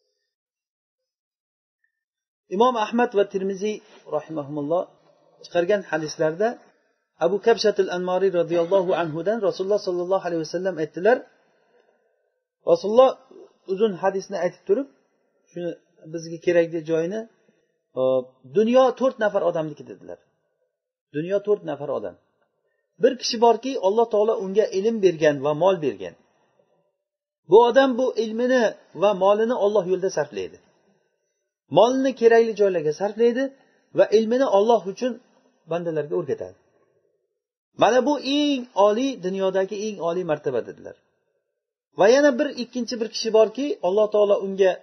Imom Ahmad va Tirmiziy rahimahumulloh chiqargan hadislarda Abu Kabshatul Anmari radhiyallohu anhu dan Rasululloh sallallohu alayhi vasallam aytdilar. Rasululloh uzun hadisni aytib turib, shuni bizga kerakli joyini, dunyo to'rt nafar odamniki dedilar. Dunyo to'rt nafar odam. Bir kishi borki, Alloh taolo unga ilm bergan va mol bergan. Bu odam bu ilmini va molini Alloh yo'lida sarflaydi. Molni kerakli joylarga sarflaydi va ilmini Alloh uchun bandalarga o'rgatadi. Mana bu eng oliy, dunyodagi eng oliy martaba dedilar. Va yana bir ikkinchi bir kishi borki, Alloh taolo unga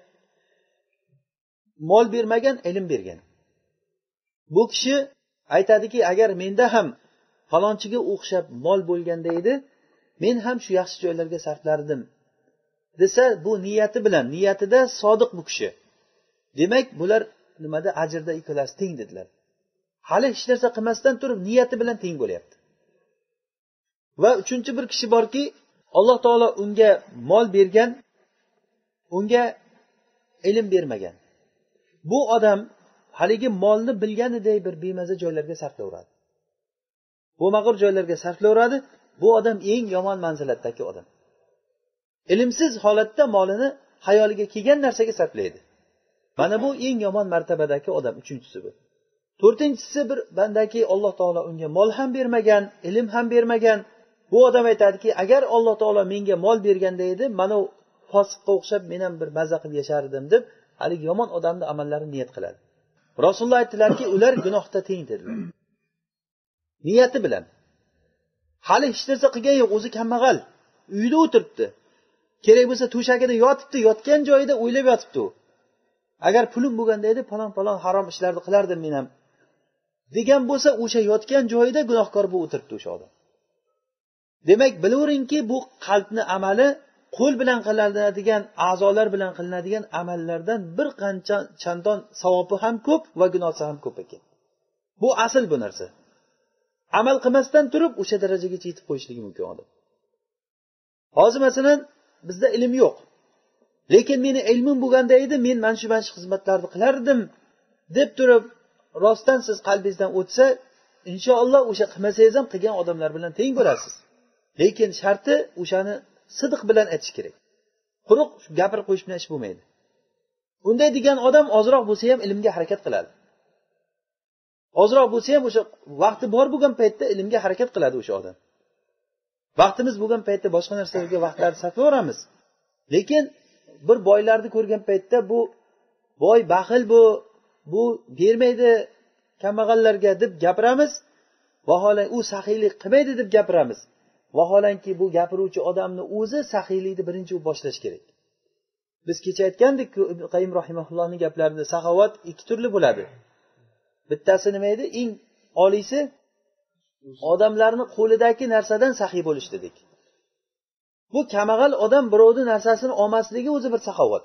mol bermagan, ilm bergan. Bu kishi aytadiki, agar menda ham falonchiga o'xshab mol bo'lganda edi, men ham shu yaxshi joylarga sarflardim desa, bu niyati bilan, niyatida sodiq bu kishi. Demak, bular nimada ajrda ikkalasi teng dedilar. Hali hech narsa qilmasdan turib niyati bilan teng bo'lyapti. Va uchinchi bir kishi borki, Alloh taolo unga mol bergan, unga ilm bermagan. Bu odam haligi molni bilganiday bir bemaza joylarga sarflayveradi. bo'lmag'ur joylarga sarflayveradi. Bu odam eng yomon manzilatdagi odam. Ilmsiz holatda molini hayoliga kelgan narsaga sarflaydi. Mana bu eng yomon martabadagi odam. Uchinchisi bu. To'rtinchisi bir bandaki Alloh taolo unga mol ham bermagan, ilm ham bermagan. Bu odam aytadiki, agar Alloh taolo menga mol berganda edi, mana fosiqqa o'xshab men ham bir mazza qilib yashardim deb, hali yomon odamning amallarini niyat qiladi. Rasululloh aytdilarki, ular gunohda teng dedilar. Niyati bilan. Hali hech narsa qilgan yo'q, o'zi kambag'al, uyda o'tiribdi. Kerak bo'lsa to'shagida yotibdi, yotgan joyida o'ylab yotibdi u. Agar pulim bo'lganda edi, falon-falon harom ishlarni qilardim men ham. Degan bo'lsa, o'sha yotgan joyida gunohkor bo'lib o'tiribdi o'sha odam. Demak, bilaveringki, bu qalbning amali qo'l bilan qilinadigan, a'zolar bilan qilinadigan amallardan bir qancha chandon savobi ham ko'p va gunohi ham ko'p ekan. Bu asl bu narsa. Amal qilmasdan turib o'sha darajagacha yetib qo'yishligi mumkin odam. Hozir masalan bizda ilm yo'q. Lekin meni ilmim bo'lganda edi, men mana shu mana shu xizmatlarni qilardim deb turib, rostdan siz qalbingizdan o'tsa, inshaalloh o'sha qilmasangiz ham qilgan odamlar bilan teng bo'lasiz. Lekin sharti o'shani sidiq bilan aytish kerak. Quruq gapirib qo'yish bilan ish bo'lmaydi. Bunday degan odam ozroq bo'lsa ham ilmga harakat qiladi. Ozroq bo'lsa ham o'sha vaqti bor bo'lgan paytda ilmga harakat qiladi o'sha odam. Vaqtimiz bo'lgan paytda boshqa narsalarga vaqtlarni sarflayveramiz. Lekin bir boylarni ko'rgan paytda bu boy baxil bu, bu bermaydi kambag'allarga deb gapiramiz. Vaholanki u saxiylik qilmaydi deb gapiramiz. Vaholanki bu gapiruvchi odamni o'zi saxiylikni birinchi u boshlash kerak. Biz kecha aytgandik, Ibn Qayyim rahimahullohning gaplarida saxovat ikki turli bo'ladi. Bittasi nima edi? Eng oliysi odamlarning qo'lidagi narsadan saxiy bo'lish dedik. Bu kambag'al odam birovning narsasini olmasligi o'zi bir saxovat.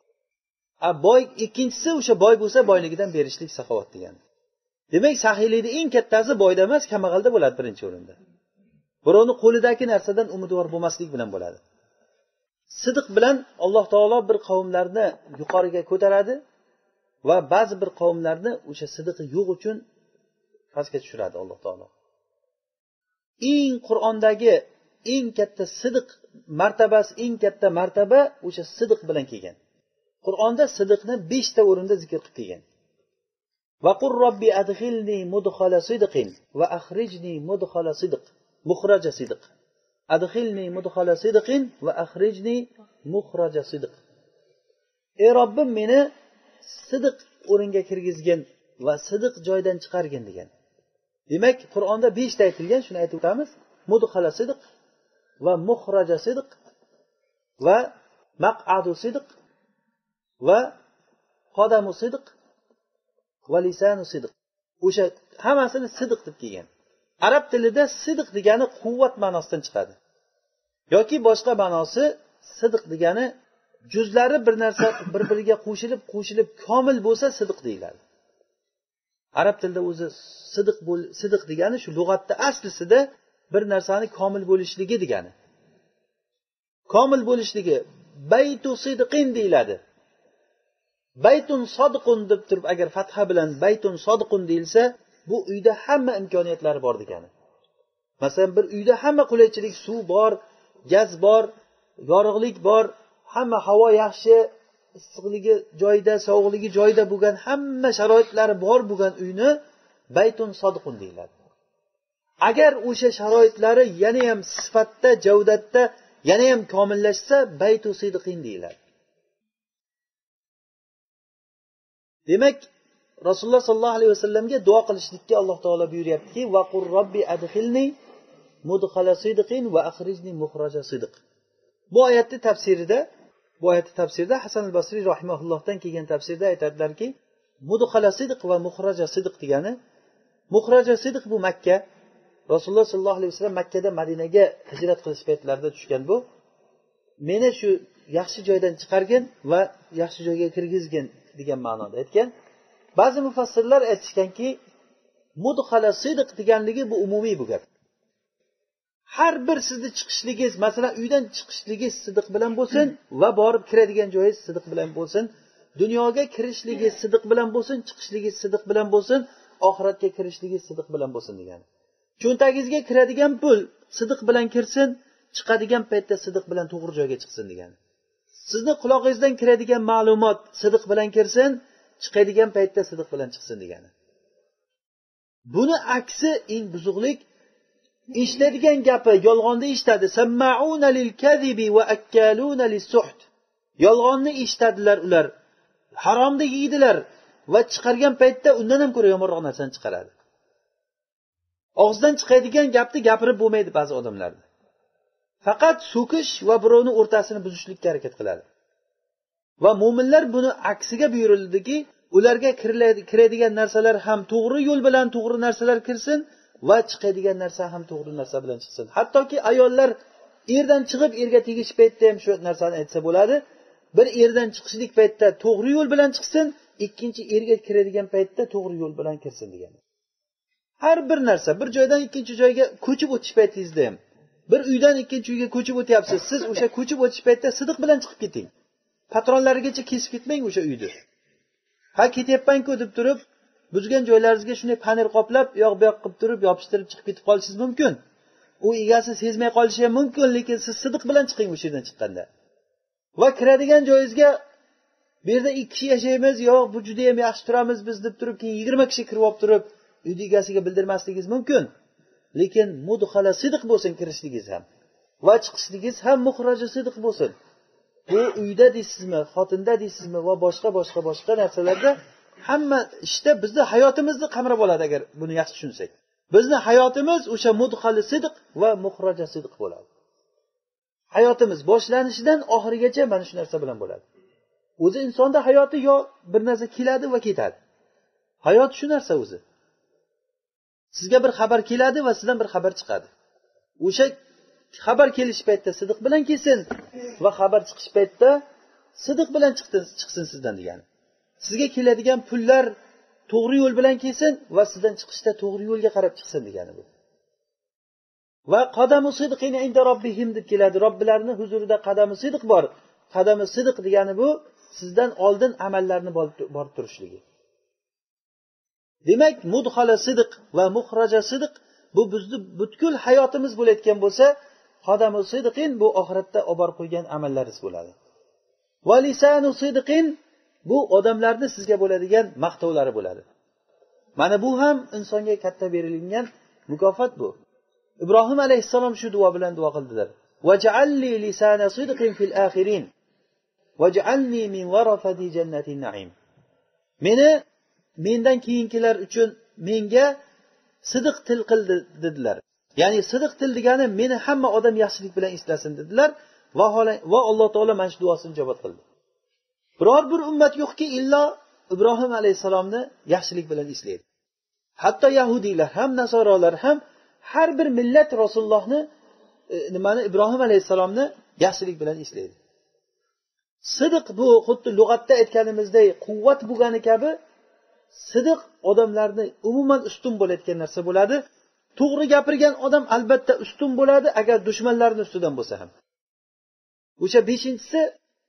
A boy ikkinchisi o'sha boy bo'lsa boyligidan berishlik saxovat degani. Demak, saxiylikning eng kattasi boyda emas, kambag'alda bo'ladi birinchi o'rinda. Birovning qo'lidagi narsadan umidvor bo'lmaslik bilan bo'ladi. Sidiq bilan Alloh taolo bir qavmlarni yuqoriga ko'taradi va ba'zi bir qavmlarni o'sha sidiqi yo'q uchun pastga tushiradi Alloh taolo. Eng Qur'ondagi eng katta sidiq martabasi, eng katta martaba o'sha sidiq bilan kelgan. Qur'onda sidiqni besh ta o'rinda zikr qilib kelgan. Va qur robbi adkhilni mudkhala sidqin va akhrijni mudkhala sidq. Mukhraja sidq. Adkhilni mudkhala sidqin va akhrijni mukhraja sidq. Ey Robbim, meni sidiq o'ringa kirgizgin va sidiq joydan chiqargin degan. Demak, Qur'onda besh ta aytilgan, shuni aytib o'tamiz. Mudkhala sidq va mukhraja sidq va maq'adu sidq va qadamu sidq va lisanu sidq. O'sha hammasini sidq deb kelgan. Arab tilida sidq degani quvvat ma'nosidan chiqadi. Yoki boshqa ma'nosi sidq degani juzlari bir narsa bir-biriga qo'shilib, qo'shilib komil bo'lsa sidq deyiladi. Arab tilida o'zi sidq bo'l sidq degani shu lug'atda aslisida bir narsani komil bo'lishligi degani. Komil bo'lishligi baytu sidqin deyiladi. Baytun sodiqun deb turib agar fatha bilan baytun sodiqun deyilsa, bu uyda hamma imkoniyatlari bor degani. Masalan, bir uyda hamma qulaychilik, suv bor, gaz bor, yorug'lik bor, hamma havo yaxshi, issiqligi joyida, sovuqligi joyida bo'lgan, hamma sharoitlari bor bo'lgan uyni baytun sodiqun deyiladi. Agar o'sha sharoitlari yana ham sifatda, javdatda yana ham komillashsa, baytu sidqin deyiladi. Demak, Rasululloh sollallohu alayhi vasallamga duo qilishlikka Alloh taolo buyuryaptiki, va qur robbi adkhilni mudkhala sidqin va akhrijni mukhraja sidq. Bu oyatning tafsirida, bu oyatning tafsirida Hasan al-Basri rahimahullohdan kelgan tafsirda aytadilarki, mudkhala sidq va mukhraja sidq degani, mukhraja sidq bu Makka. Rasululloh sollallohu alayhi vasallam Makkadan Madinaga hijrat qilish paytlarida tushgan bu. Meni shu yaxshi joydan chiqargin va yaxshi joyga kirgizgin degan ma'noda aytgan. Ba'zi mufassirlar aytishganki, mudkhala sidq deganligi bu umumiy bu gap. Har bir sizni chiqishligingiz, masalan, uydan chiqishligingiz sidq bilan bo'lsin va borib kiradigan joyingiz sidq bilan bo'lsin, dunyoga kirishligingiz sidq bilan bo'lsin, chiqishligingiz sidq bilan bo'lsin, oxiratga kirishligingiz sidq bilan bo'lsin degani. cho'ntagingizga kiradigan pul sidiq bilan kirsin, chiqadigan paytda sidiq bilan to'g'ri joyga chiqsin degani. Sizni quloqingizdan kiradigan ma'lumot sidiq bilan kirsin, chiqadigan paytda sidiq bilan chiqsin degani. Buni aksi eng buzuqlik. Eshitadigan gapi yolg'onni eshitadi. Samma'una lil-kadhibi va akkaluna lis-suht. Yolg'onni eshitadilar ular. Haromni yeydilar va chiqargan paytda undan ham ko'ra yomonroq narsani chiqaradi. Og'izdan chiqadigan gapni gapirib bo'lmaydi ba'zi odamlarda. Faqat so'kish va birovning o'rtasini buzishlikka harakat qiladi. Va mu'minlar buni aksiga buyurildiki, ularga kiradigan narsalar ham to'g'ri yo'l bilan to'g'ri narsalar kirsin va chiqadigan narsa ham to'g'ri narsa bilan chiqsin. Hattoki ayollar erdan chiqib erga tegish paytda ham shu narsani aytsa bo'ladi. Bir erdan chiqishlik paytda to'g'ri yo'l bilan chiqsin, ikkinchi erga kiradigan paytda to'g'ri yo'l bilan kirsin degan. Har bir narsa bir joydan ikkinchi joyga ko'chib o'tish paytingizda ham, bir uydan ikkinchi uyga ko'chib o'tyapsiz. Siz o'sha ko'chib o'tish paytda sidiq bilan chiqib keting. Patronlarigacha kesib ketmang o'sha uyni. Ha ketyapman-ku deb turib, buzgan joylaringizga shunday panel qoplab, yoq bu yoq qilib turib, yopishtirib chiqib ketib qolishingiz mumkin. U egasi sezmay qolishi ham mumkin, lekin siz sidiq bilan chiqing o'sha yerdan chiqqanda. Va kiradigan joyingizga bu yerda ikki kishi yashaymiz, yo'q bu juda ham yaxshi turamiz biz deb turib, keyin yigirma kishi kirib olib turib, uyning egasiga bildirmasligingiz mumkin. Lekin mudxala sidiq bo'lsin kirishligingiz ham va chiqishligingiz ham muxraja sidiq bo'lsin. Bu uyda deysizmi, xotinda deysizmi va boshqa boshqa boshqa narsalarda hamma ishda bizni hayotimizni qamrab oladi agar buni yaxshi tushunsak. Bizni hayotimiz o'sha mudxali sidiq va muxraja sidiq bo'ladi. Hayotimiz boshlanishidan oxirigacha mana shu narsa bilan bo'ladi. O'zi insonda hayoti yo bir narsa keladi va ketadi. Hayot shu narsa o'zi. Sizga bir xabar keladi va sizdan bir xabar chiqadi. O'sha xabar kelish paytda sidiq bilan kelsin va xabar chiqish paytda sidiq bilan chiqsin, chiqsin sizdan degani. Sizga keladigan pullar to'g'ri yo'l bilan kelsin va sizdan chiqishda to'g'ri yo'lga qarab chiqsin degani bu. Va qadamu sidqin inda robbihim deb keladi. Robbilarining huzurida qadamu sidq bor. Qadamu sidq degani bu sizdan oldin amallarni borib turishligi. Demak, mudxala sidq va muxraja sidq bu bizni butkul hayotimiz bo'layotgan bo'lsa, qadamu sidqin bu oxiratda olib borib qo'ygan amallaringiz bo'ladi. Va lisanu sidqin bu odamlarni sizga bo'ladigan maqtovlari bo'ladi. Mana bu ham insonga katta berilgan mukofot bu. Ibrohim alayhissalom shu duo bilan duo qildilar. Vaj'alli lisana sidqin fil akhirin waj'alni min warafati jannatin na'im. Meni mendan keyingilar uchun menga sidiq til qildi dedilar. Ya'ni sidiq til degani meni hamma odam yaxshilik bilan eslasin dedilar va va Alloh taolo mana shu duosini ijobat qildi. Biror bir ummat yo'qki illo Ibrohim alayhisalomni yaxshilik bilan eslaydi. Hatto yahudiylar ham nasoralar ham har bir millat Rasulullohni nimani Ibrohim alayhisalomni yaxshilik bilan eslaydi. Sidiq bu xuddi lug'atda aytganimizdek quvvat bo'lgani kabi sidiq odamlarni umuman ustun bo'layotgan narsa bo'ladi. To'g'ri gapirgan odam albatta ustun bo'ladi agar dushmanlarning ustidan bo'lsa ham. O'sha beshinchisi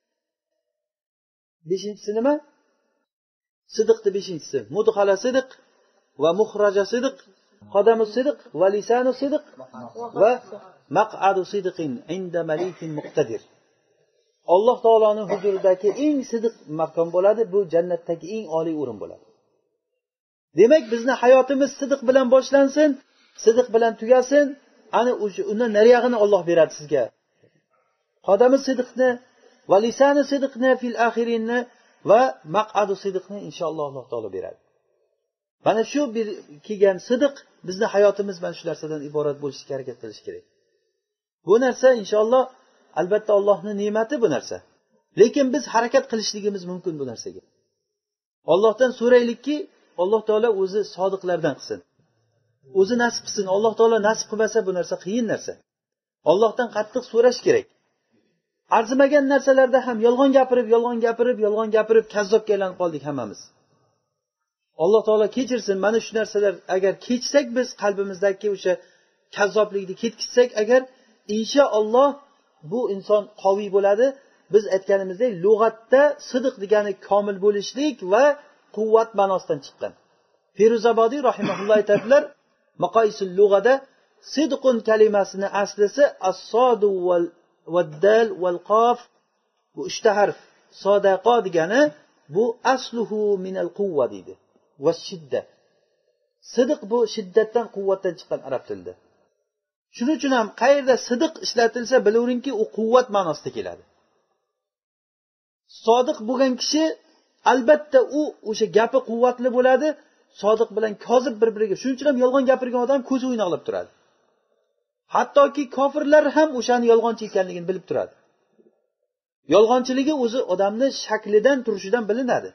beshinchisi nima? Sidiqning beshinchisi mudxala sidiq va muxraja sidiq, qadamu sidiq va lisanu sidiq va maq'adu sidiqin inda malikin muqtadir. Alloh taoloning huzuridagi eng sidiq makon bo'ladi, bu jannatdagi eng oliy o'rin bo'ladi. Demak, bizni hayotimiz sidiq bilan boshlansin, sidiq bilan tugasin, ana o'sha undan nariyog'ini Alloh beradi sizga. Qadamu sidiqni va lisanu sidiqni fil akhirinni va maq'adu sidiqni inshaalloh Alloh taolo beradi. Mana shu bir kelgan sidiq bizni hayotimiz mana shu narsadan iborat bo'lishga harakat qilish kerak. Bu narsa inshaalloh albatta Allohning ne'mati bu narsa. Lekin biz harakat qilishligimiz mumkin bu narsaga. Allohdan so'raylikki, Alloh taolo o'zi sodiqlardan qilsin. O'zi nasib qilsin. Alloh taolo nasib qilmasa bu narsa qiyin narsa. Allohdan qattiq so'rash kerak. Arzimagan narsalarda ham yolg'on gapirib, yolg'on gapirib, yolg'on gapirib kazzobga aylanib qoldik hammamiz. Alloh taolo kechirsin. Mana shu narsalar agar kechsak biz qalbimizdagi o'sha kazzoblikni ketkizsak agar inshaalloh bu inson qoviy bo'ladi. Biz aytganimizdek lug'atda sidiq degani komil bo'lishlik va quvvat ma'nosidan chiqqan. Feruzabodiy rahimahulloh aytadilar, Maqoisul lug'ada sidqun kalimasini aslisi as-sodu val-dal val-qaf, bu uchta harf. Sadaqa degani bu asluhu minal quvva deydi. Va shidda. Sidq bu shiddatdan, quvvatdan chiqqan arab tilida. Shuning uchun ham qayerda sidq ishlatilsa bilaveringki, u quvvat ma'nosida keladi. Sodiq bo'lgan kishi albatta u o'sha gapi quvvatli bo'ladi. Sodiq bilan kozib bir-biriga. Shuning uchun ham yolg'on gapirgan odam ko'zi o'ynoqlab turadi. Hattoki kofirlar ham o'shani yolg'onchi ekanligini bilib turadi. Yolg'onchiligi o'zi odamni shaklidan, turishidan bilinadi.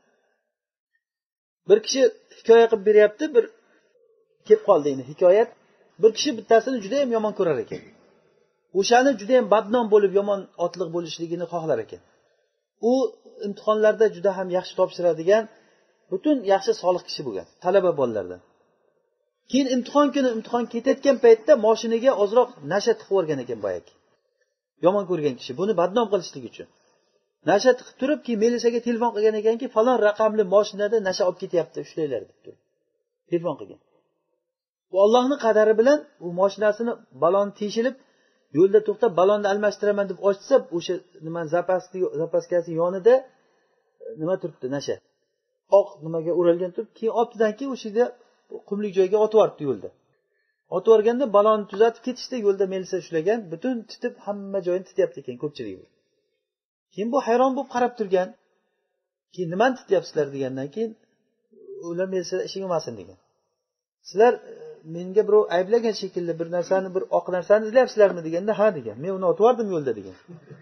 Bir kishi hikoya qilib beryapti, bir kelib qoldi endi hikoyat. Bir kishi bittasini juda ham yomon ko'rar ekan. O'shani juda ham badnom bo'lib, yomon otliq bo'lishligini xohlar ekan. U imtihonlarda juda ham yaxshi topshiradigan, butun yaxshi solih kishi bo'lgan, talaba bolalardan. Keyin imtihon kuni imtihon ketayotgan paytda mashinaga ozroq nasha tiqib o'rgan ekan boyagi. Yomon ko'rgan kishi buni badnom qilishlik uchun. Nasha tiqib turib, keyin militsiyaga telefon qilgan ekanki, falon raqamli mashinada nasha olib ketyapti, ushlanglar deb turib. Telefon qilgan. Bu Allohning qadari bilan u mashinasini balon teshilib, yo'lda to'xtab balonni almashtiraman deb ochsa, o'sha nima zapaski zapaskasi yonida nima turibdi, nasha. Oq nimaga o'ralgan turib, keyin optidan keyin o'sha yerda qumlik joyga otib yuboribdi yo'lda. Otib yuborganda balonni tuzatib ketishdi, yo'lda militsiya ushlagan, butun titib hamma joyini tityapti ekan ko'pchilik. Keyin bu hayron bo'lib qarab turgan. Keyin nimani tityapsizlar degandan keyin ular militsiya ishing olmasin degan. Sizlar menga birov ayblagan shekilli bir narsani, bir oq narsani izlayapsizlarmi deganda, ha degan. Men uni otib yubordim yo'lda degan.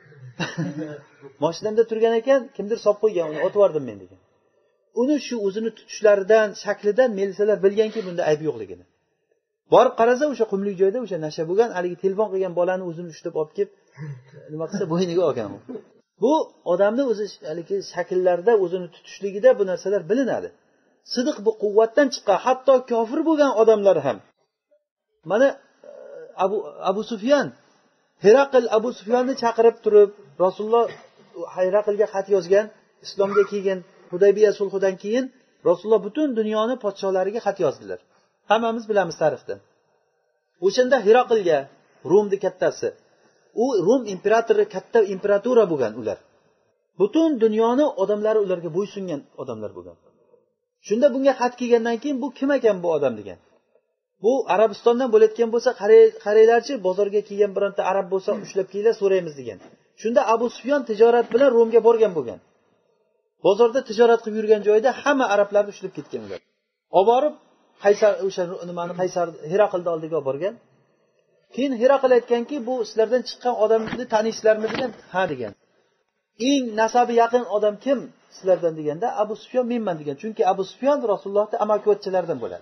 Mashinamda turgan ekan, kimdir solib qo'ygan, uni otib yubordim men degan. Uni shu o'zini tutishlaridan, shaklidan militsiyalar bilganki, bunda ayb yo'qligini. Borib qarasa, o'sha qumlik joyda o'sha nasha bo'lgan, haligi telefon qilgan bolani o'zini ushlab olib kelib, nima qilsa bo'yniga olgan. Bu odamning o'zi haligi shakllarda o'zini tutishligida bu narsalar bilinadi. Sidq bu quvvatdan chiqqan, hatto kofir bo'lgan odamlar ham. Mana Abu Abu Sufyan, Hiraql Abu Sufyanni chaqirib turib, Rasululloh Hiraqlga xat yozgan, islomga kelgan Hudaybiya sulhidan keyin Rasululloh butun dunyoni podsholariga xat yozdilar. Hammamiz bilamiz tarixdan. O'shanda Hiraqlga, Rumning kattasi, u Rum imperatori, katta imperatura bo'lgan ular. Butun dunyoni odamlari ularga bo'ysungan odamlar bo'lgan. Shunda bunga xat kelgandan keyin bu kim ekan bu odam degan. Bu Arabistondan bo'layotgan bo'lsa, qaraylarchi, bozorga kelgan bironta arab bo'lsa ushlab kelinglar, so'raymiz degan. Shunda Abu Sufyon tijorat bilan Rumga borgan bo'lgan. Bozorda tijorat qilib yurgan joyda hamma arablarni ushlab ketgan ular. Olib borib Qaysar o'sha nimani Qaysar Hiraqlning oldiga olib borgan. Keyin Hiraql aytganki, bu sizlardan chiqqan odamni taniysizlarmi degan. Ha degan. Eng nasabi yaqin odam kim sizlardan deganda, Abu Sufyon menman degan. Chunki Abu Sufyon Rasulullohning amakivachchalaridan bo'ladi.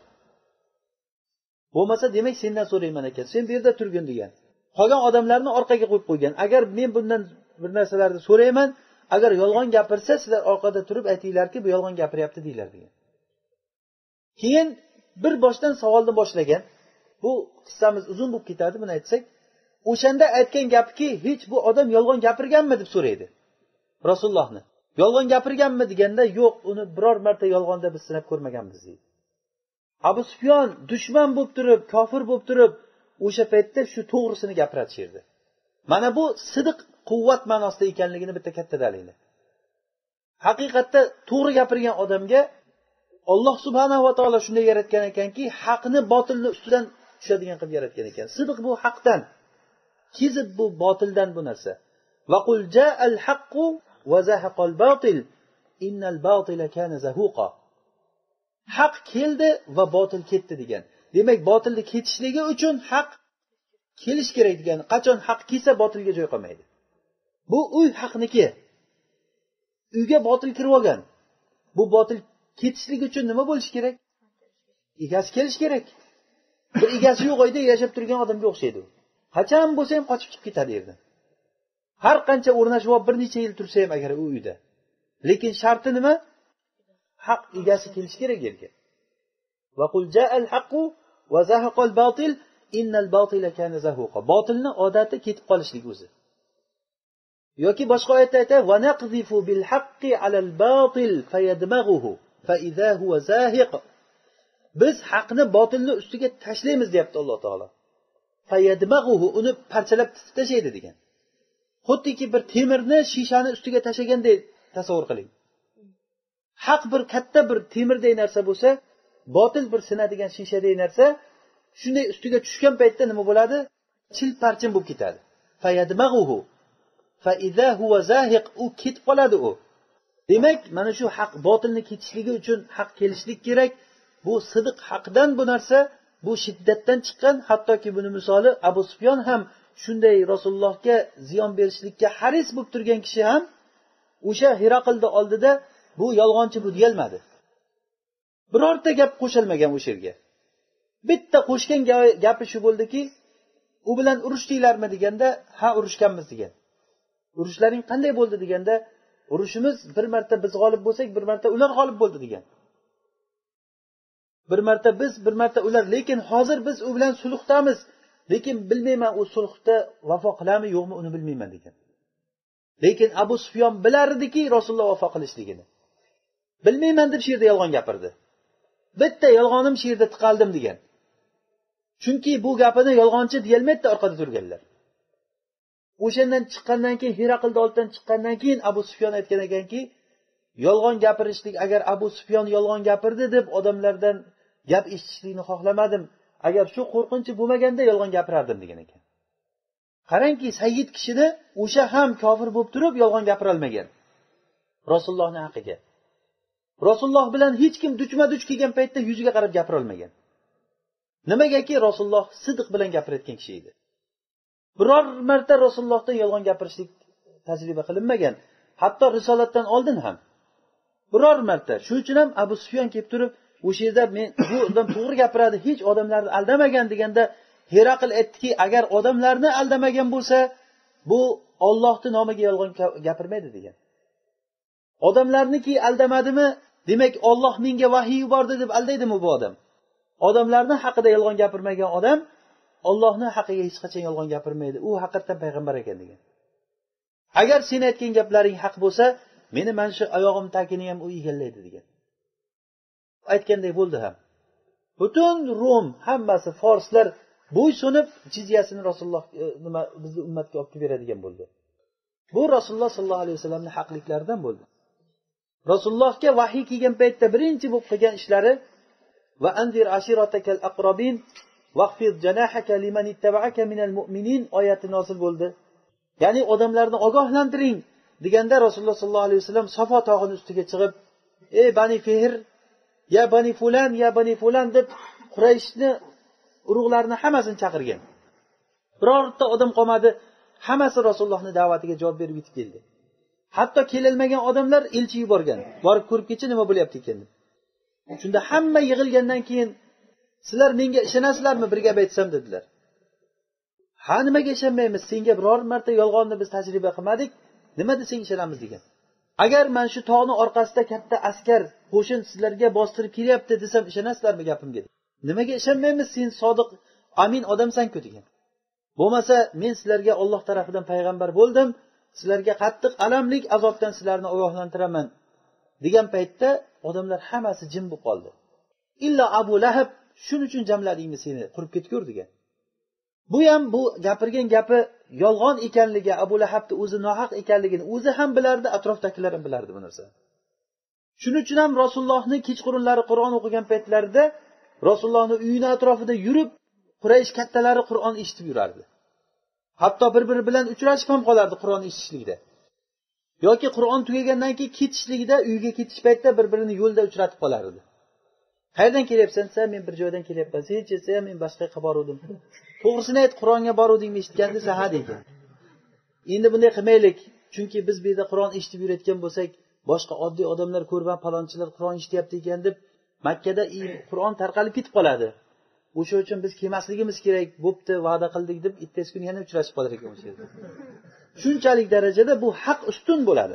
Bo'lmasa demak sendan so'rayman ekan. Sen bu yerda turgin degan. Qolgan odamlarni orqaga qo'yib qo'ygan. Agar men bundan bir narsalarni so'rayman, agar yolg'on gapirsa, sizlar orqada turib aytinglarki, bu yolg'on gapiryapti deylar degan. Keyin bir boshdan savolni boshlagan. Bu qissamiz uzun bo'lib ketadi, buni aytsak. O'shanda aytgan gapki, hech bu odam yolg'on gapirganmi deb so'raydi Rasulullohni. Yolg'on gapirganmi deganda, yo'q, uni biror marta yolg'onda biz sinab ko'rmaganmiz deydi. Abu Sufyon dushman bo'lib turib, kofir bo'lib turib, o'sha paytda shu to'g'risini gapiradi. Mana bu sidq quvvat ma'nosida ekanligini bitta katta dalili. Haqiqatda to'g'ri gapirgan odamga Alloh subhanahu va taolo shunday yaratgan ekanki, haqni botilni ustidan tushadigan qilib yaratgan ekan. Sidq bu haqdan, kizib bu botildan bu narsa. Va qul ja'al haqqu va zahaqal batil innal batila kana zahuqa. Haq keldi va botil ketdi degan. Demak, botilni ketishligi uchun haq kelish kerak degan. Qachon haq kelsa botilga joy qolmaydi. Bu uy haqniki. Uyga botil kirib olgan. Bu botil ketishligi uchun nima bo'lish kerak? Egasi kelish kerak. Bir egasi yo'q uyda yashab turgan odamga o'xshaydi. Qachon bo'lsa ham qochib chiqib ketadi yerdan. Har qancha o'rnashib bir necha yil tursa ham agar u uyda. Lekin sharti nima? Haq egasi kelish kerak yerga. Va qul ja'al haqqu va zahaqal batil innal batila kana zahuqa. Botilni odati ketib qolishlik o'zi. Yoki boshqa oyatda aytadi: "Va naqzifu bil haqqi alal batil fayadmaghuhu fa idha huwa zahiq." biz haqni botilni ustiga tashlaymiz deyapti Alloh taolo. Fayadmaghuhu, uni parchalab titib tashlaydi degan. Xuddiki bir temirni shishani ustiga tashlaganday tasavvur qiling. Haq bir katta bir temirday narsa bo'lsa, botil bir sinadigan shishaday narsa shunday ustiga tushgan paytda nima bo'ladi? Chil-parchin bo'lib ketadi. Fayadmaghuhu fa idza huwa zahiq, u ketib qoladi u. Demak, mana shu haq botilni ketishligi uchun haq kelishlik kerak. Bu sidiq haqdan bu narsa, bu shiddatdan chiqqan, hattoki buni misoli Abu Sufyon ham shunday Rasulullohga ziyon berishlikka haris bo'lib turgan kishi ham o'sha Hiraqlda oldida bu yolg'onchi bu deyilmadi. Birorta gap qo'shilmagan o'sha yerga. Bitta qo'shgan gapi shu bo'ldiki, u bilan urushdinglarmi deganda, ha urushganmiz degan. Urushlaring qanday bo'ldi deganda, urushimiz bir marta biz g'olib bo'lsak, bir marta ular g'olib bo'ldi degan. Bir marta biz, bir marta ular, lekin hozir biz u bilan sulhdamiz. Lekin bilmayman u sulhda vafo qiladimi yo'qmi uni bilmayman degan. Lekin Abu Sufyon bilardiki Rasululloh vafo qilishligini. Bilmayman deb shu yerda yolg'on gapirdi. Bitta yolg'onim shu yerda tiqaldim degan. Chunki bu gapini yolg'onchi deyilmaydi orqada turganlar. O'shandan chiqqandan keyin Hiraqlda oldidan chiqqandan keyin Abu Sufyon aytgan ekanki, yolg'on gapirishlik, agar Abu Sufyon yolg'on gapirdi deb odamlardan gap eshitishlikni xohlamadim. Agar shu qo'rqinchi bo'lmaganda yolg'on gapirardim degan ekan. Qarangki, sayyid kishini o'sha ham kofir bo'lib turib yolg'on gapira olmagan. Rasulullohning haqiga. Rasululloh bilan hech kim duchma-duch kelgan paytda yuziga qarab gapira olmagan. Nimagaki Rasululloh sidiq bilan gapirayotgan kishi edi. Biror marta Rasulullohdan yolg'on gapirishlik tajriba qilinmagan. Hatto risolatdan oldin ham. Biror marta. Shuning uchun ham Abu Sufyon kelib turib, o'sha yerda men bu odam to'g'ri gapiradi, hech odamlarni aldamagan deganda Hiraql aytdiki, agar odamlarni aldamagan bo'lsa, bu Allohning nomiga yolg'on gapirmaydi degan. Odamlarniki aldamadimi? Demak, Alloh menga vahiy yubordi deb aldaydimi bu odam? Odamlarni haqida yolg'on gapirmagan odam Allohning haqiga hech qachon yolg'on gapirmaydi. U haqiqatan payg'ambar ekan degan. Agar sen aytgan gaplaring haq bo'lsa, meni mana shu oyog'im tagini ham u egallaydi degan. Aytganday bo'ldi ham. Butun Rum, hammasi forslar bo'ysunib jizyasini Rasululloh nima bizning ummatga olib beradigan bo'ldi. Bu Rasululloh sollallohu alayhi vasallamning haqliklaridan bo'ldi. Rasulullohga vahiy kelgan paytda birinchi bo'lib qilgan ishlari va anzir ashiratakal aqrabin waqfid janahaka liman ittaba'aka minal mu'minin oyati nozil bo'ldi. Ya'ni odamlarni ogohlantiring deganda Rasululloh sollallohu alayhi vasallam Safo tog'ining ustiga chiqib, "Ey Bani Fihr, ya Bani fulan, ya Bani fulan" deb Qurayshni urug'larini hammasini chaqirgan. Birorta odam qolmadi, hammasi Rasulullohning da'vatiga javob berib yetib keldi. Hatto kelilmagan odamlar elchi yuborgan. Borib ko'rib kechi nima bo'lyapti ekan deb. Shunda hamma yig'ilgandan keyin sizlar menga ishonasizlarmi bir gap aytsam dedilar. Ha, nimaga ishonmaymiz? Senga biror marta yolg'onni biz tajriba qilmadik. Nima desang ishonamiz degan. Agar men shu tog'ning orqasida katta askar qo'shin sizlarga bostirib kelyapti desam ishonasizlarmi gapimga? Nimaga ishonmaymiz? Sen sodiq, amin odamsan-ku degan. Bo'lmasa men sizlarga Alloh tarafidan payg'ambar bo'ldim. Sizlarga qattiq alamlik azobdan sizlarni ogohlantiraman degan paytda odamlar hammasi jim bo'lib qoldi. Illa Abu Lahab, shuning uchun jamladingmi seni, qurib ketgur degan. Bu ham bu gapirgan gapi yolg'on ekanligi, Abu Lahabning o'zi nohaq ekanligini o'zi ham bilardi, atrofdagilar ham bilardi bu narsa. Shuning uchun ham Rasulullohning kechqurunlari Qur'on o'qigan paytlarida Rasulullohning uyini atrofida yurib, Quraysh kattalari Qur'on eshitib yurardi. Hatto bir-biri bilan uchrashib ham qolardi Qur'on eshitishlikda. Yoki Qur'on tugagandan keyin ketishligida, uyga ketish paytida bir-birini yo'lda uchratib qolardi. Qayerdan kelyapsan? Sen men bir joydan kelyapman. Sen-chi, sen men boshqa yoqqa boruvdim. To'g'risini ayt, Qur'onga boruvdingmi eshitgan desa, ha degan. Endi bunday qilmaylik, chunki biz bu yerda Qur'on eshitib yurayotgan bo'lsak, boshqa oddiy odamlar ko'rban palonchilar Qur'on eshityapti ekan deb Makkada Qur'on tarqalib ketib qoladi. O'sha uchun biz kelmasligimiz kerak, bo'pti, va'da qildik deb ertasi kuni yana uchrashib qolar ekan o'sha yerda. Shunchalik darajada bu haq ustun bo'ladi.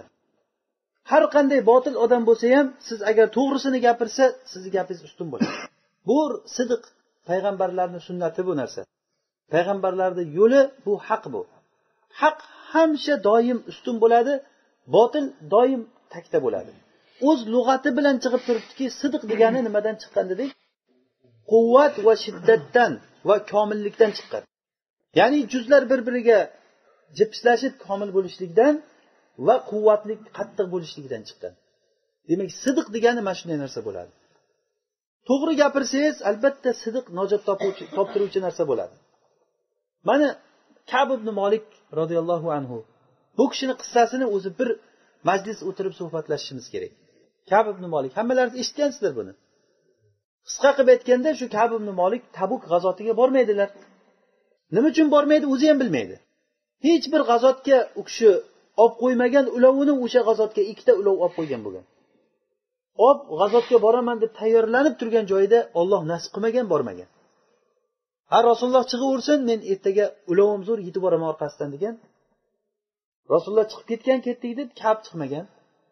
Har qanday botil odam bo'lsa ham, siz agar to'g'risini gapirsa, sizning gapingiz ustun bo'ladi. Bu sidiq payg'ambarlarning sunnati bu narsa. Payg'ambarlarning yo'li bu haq bu. Haq hamma doim ustun bo'ladi, botil doim takta bo'ladi. O'z lug'ati bilan chiqib turibdiki, sidiq degani nimadan chiqqan dedik? quvvat va shiddatdan va komillikdan chiqqan. Ya'ni juzlar bir-biriga jipslashib komil bo'lishlikdan va quvvatli qattiq bo'lishlikdan chiqqan. Demak, sidiq degani mana shunday narsa bo'ladi. To'g'ri gapirsangiz, albatta sidiq najot topuvchi, toptiruvchi narsa bo'ladi. Mana Ka'b ibn Malik radhiyallohu anhu, bu kishining qissasini o'zi bir majlis o'tirib suhbatlashishimiz kerak. Ka'b ibn Malik, hammalaringiz eshitgansizlar buni. Qisqa qilib aytganda, shu Ka'b ibn Malik Tabuk g'azotiga bormaydilar. Nima uchun bormaydi, o'zi ham bilmaydi. Hech bir g'azotga u kishi olib qo'ymagan, ulovini o'sha g'azotga ikkita ulov olib qo'ygan bo'lgan. Ob g'azotga boraman deb tayyorlanib turgan joyida Alloh nasib qilmagan, bormagan. Ha, Rasululloh chiqaversin, men ertaga ulovim zo'r yetib boraman orqasidan degan. Rasululloh chiqib ketgan, ketdik deb Ka'b chiqmagan.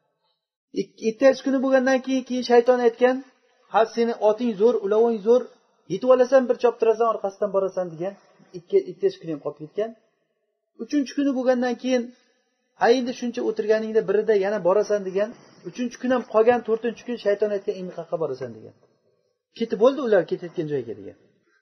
Ertasi kuni bo'lgandan keyin keyin shayton aytgan, "Ha, seni oting zo'r, uloving zo'r, yetib olasan, bir choptirasan, orqasidan borasan" degan. Ikki ikkita kuni ham qolib ketgan. Uchinchi kuni bo'lgandan keyin, "Ha, endi shuncha o'tirganingda birida yana borasan" degan. Uchinchi kun ham qolgan, to'rtinchi kun shayton aytgan, "Endi qayerga borasan" degan. Ketib bo'ldi ular ketayotgan joyga degan.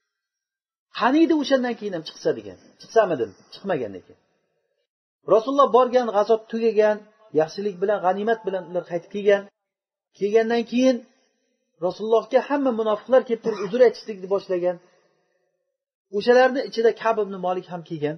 Qaniydi o'shandan keyin ham chiqsa degan. Chiqsamidim, chiqmagan ekan. Rasululloh borgan, g'azot tugagan, yaxshilik bilan, g'animat bilan ular qaytib kelgan. Kelgandan keyin Rasulullohga hamma munofiqlar kelib turib uzr aytishlikni boshlagan. O'shalarning ichida Ka'b ibn Malik ham kelgan.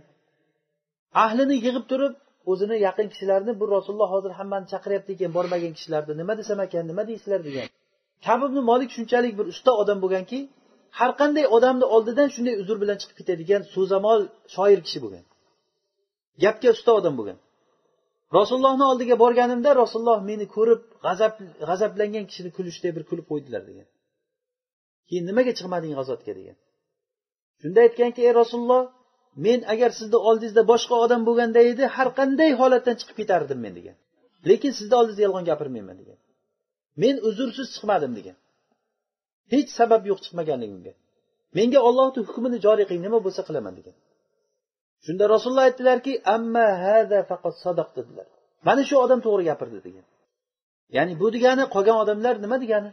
Ahlini yig'ib turib, o'zini yaqin kishilarni, bu Rasululloh hozir hammani chaqiryapti ekan, bormagan kishilarni nima desam ekan, nima deysizlar degan. Ka'b ibn Malik shunchalik bir usta odam bo'lganki, har qanday odamni oldidan shunday uzr bilan chiqib ketadigan so'zamol, shoir kishi bo'lgan. Gapga usta odam bo'lgan. Rasulullohning oldiga borganimda Rasululloh meni ko'rib g'azab g'azablangan kishini kulishdek bir kulib qo'ydilar degan. Keyin nimaga chiqmading g'azotga degan. Shunda aytganki, ey Rasululloh, men agar sizni oldingizda boshqa odam bo'lganda edi, har qanday holatdan chiqib ketardim men degan. Lekin sizni oldingizda yolg'on gapirmayman degan. Men uzrsiz chiqmadim degan. Hech sabab yo'q chiqmaganligimga. Menga Allohning hukmini joriy qiling, nima bo'lsa qilaman degan. Shunda Rasululloh aytdilarki, "Amma hada faqat sadaq" dedilar. Mana shu odam to'g'ri gapirdi degan. Ya'ni bu degani qolgan odamlar nima degani?